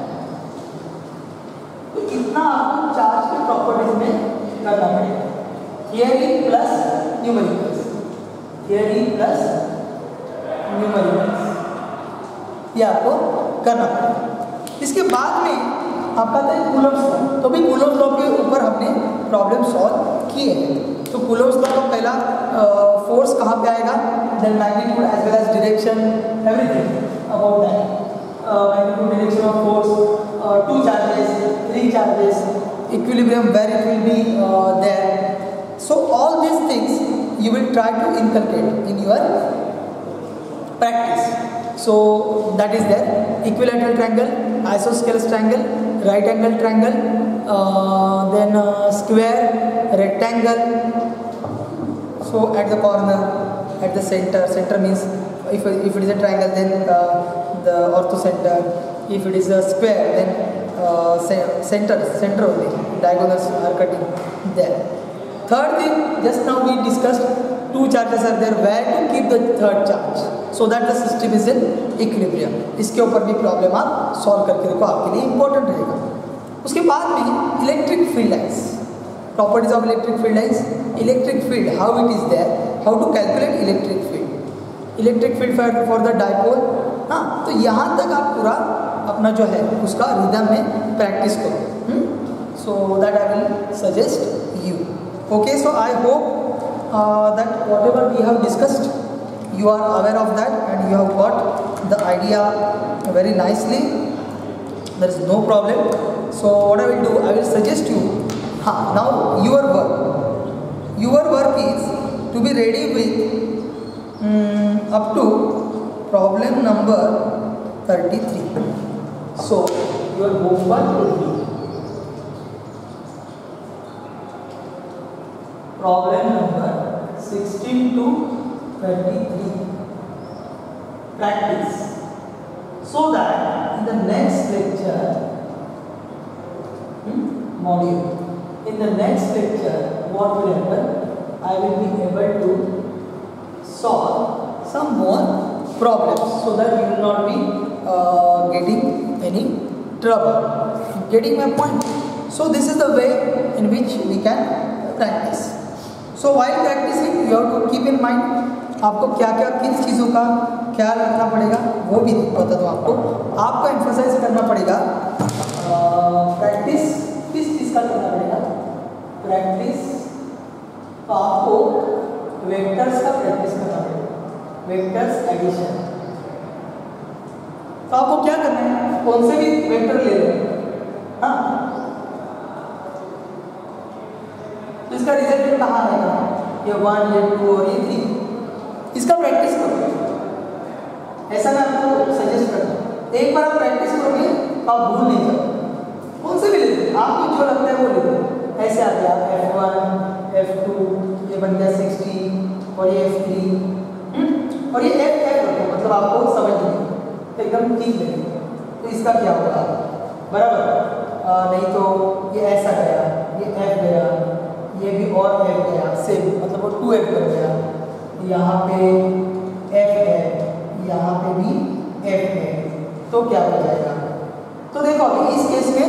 तो इतना आपको चार्ज के प्रॉपर्टीज में करना पड़ेगा. Theory plus numericals, theory plus numericals, ये आपको करना पड़ेगा. इसके बाद में आपका आता है कूलम्ब्स लॉ. तो भी कूलम्ब्स लॉ के ऊपर हमने प्रॉब्लम सॉल्व किए हैं. तो कूलम्ब्स लॉ का पहला फोर्स कहाँ पे आएगा, then magnitude as well as direction, everything about that. Magnitude, direction of force, 2 charges, 3 charges, equilibrium where it will be there. So all these things you will try to inculcate in your practice. So that is there. Equilateral triangle, isosceles triangle, right angle triangle, then square, rectangle. So at the corner, at the center means if it is a triangle, then the orthocenter. If it is a square, then center only. Diagonals are cutting there. Third thing, just now we discussed 2 charges are there. Where to keep the third charge so that the system is in equilibrium. इसके ऊपर भी problem आप solve करके देखो, आपके लिए important रहेगा. उसके बाद में electric field lines, properties of electric field lines, electric field how it is there, how to calculate electric field for the dipole. हाँ, तो यहाँ तक आप पूरा अपना जो है उसका रिदम में प्रैक्टिस करो. So that I will suggest you. Okay, so I hope that whatever we have discussed, you are aware of that and you have got the idea very nicely. There is no problem. So what I will do, I will suggest you, now your work. to be ready with up to problem number 33. So your homework will be problem number 16 to 33. Practice, so that in the next lecture module, in the next lecture what will happen, I will be able to solve some more problems, so that you will not be getting any trouble. Getting my point? So this is the way in which we can practice. So while practicing you have to keep in mind आपको क्या क्या किन चीज़ों का ख्याल रखना पड़ेगा, वो भी बता दो आपको एम्फसाइज करना पड़ेगा। प्रैक्टिस किस चीज़ का करना पड़ेगा? प्रैक्टिस तो आपको वेक्टर्स का प्रैक्टिस करना पड़ेगा, वेक्टर्स एडिशन। तो आपको क्या करना है, कौन से भी वेक्टर ले लें, हाँ, तो इसका रिजल्ट कहाँ आएगा, ये 1 ये 2 और ये 3, इसका प्रैक्टिस करो। ऐसा मैं आपको सजेस्ट करता हूँ, एक बार आप प्रैक्टिस करोगे तो आप भूल नहीं जाओगे। कौन से भी लेते आपको जो लगता है वो लेते, ऐसे आ गया F1 F2, ये बन गया 60 और ये F3 और ये F रखो, मतलब आपको समझ नहीं एकदम ठीक लगे। तो इसका क्या होगा, बराबर नहीं तो ये ऐसा गया, ये F गया, ये भी और F गया, सेम मतलब वो 2F बन गया, यहाँ पे F है, यहाँ पे भी F है, तो क्या बन जाएगा? तो देखो अभी इस केस में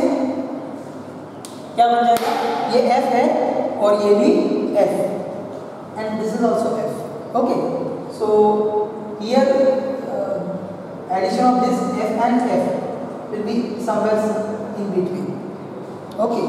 क्या बन जाएगा, ये F है और ये भी F, and this is also F. Okay, so here addition of this F and F will be somewhere in between. Okay,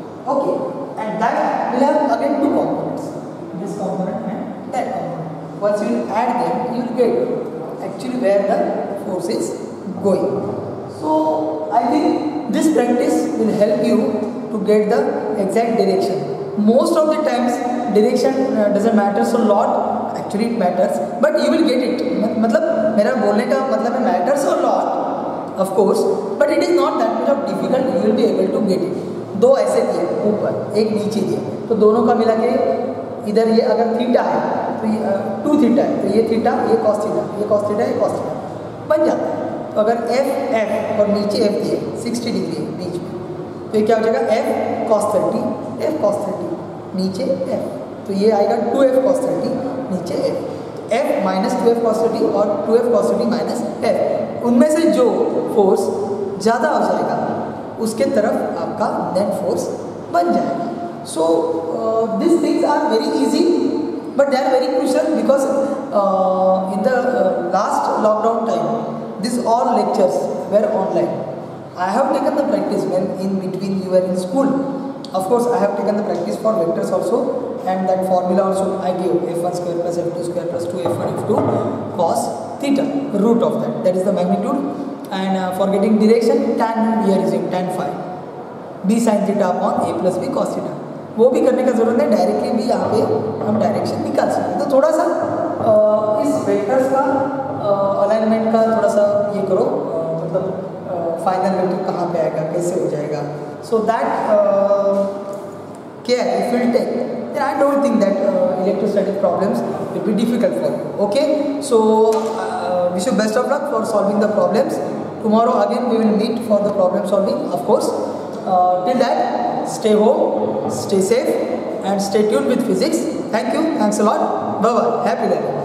and that will have again two components, this component and that component. Once you add them, you will get actually where the force is going. So I think this practice will help you to get the exact direction. Most of the times direction doesn't matter so lot, actually it matters, but you will get it. मतलब मेरा बोलने का मतलब है matters a lot of course, but it is not that much of difficult, you will be able to get it. दो ऐसे दिए ऊपर एक नीचे दिए, तो दोनों का मिला के इधर ये अगर थीटा है तो ये 2 थीटा है, तो ये थीटा ये कॉस थीटा, ये कॉस थीटा, ये कॉस थीटा बन जाता है। तो अगर F और नीचे F दिए 60 डिग्री है बीच में, तो ये क्या हो जाएगा F cos 30, F cos 30 नीचे F, तो ये आएगा 2F cos 30 नीचे F, F minus 2F cos 30 और 2F cos 30 माइनस F, उनमें से जो फोर्स ज़्यादा हो जाएगा उसके तरफ आपका नेट फोर्स बन जाएगा। So this things are very easy but they are very crucial because in the last lockdown time these all lectures were online. I have taken the practice when in between you were in school. Of course I have taken the practice for vectors also, and that formula also I gave, f1 square plus f2 square plus 2f1 f2 cos theta, root of that is the magnitude, and for getting direction tan here is tan phi b sin theta upon a plus b cos theta, वो भी करने का जरूरत नहीं, directly भी यहाँ पे हम डायरेक्शन निकाल सकते हैं। तो थोड़ा सा इस वेक्टर्स का अलाइनमेंट का थोड़ा सा ये करो, मतलब फाइनल वेक्टर कहाँ पे आएगा, कैसे हो जाएगा, so that care if will take, then I don't think that electrostatic problems will be difficult for you. Okay, so wish you best of luck for solving the problems. Tomorrow again we will meet for the problem solving, of course. Till that, stay home, stay safe and stay tuned with physics. Thank you, thanks a lot, bye bye, happy learning.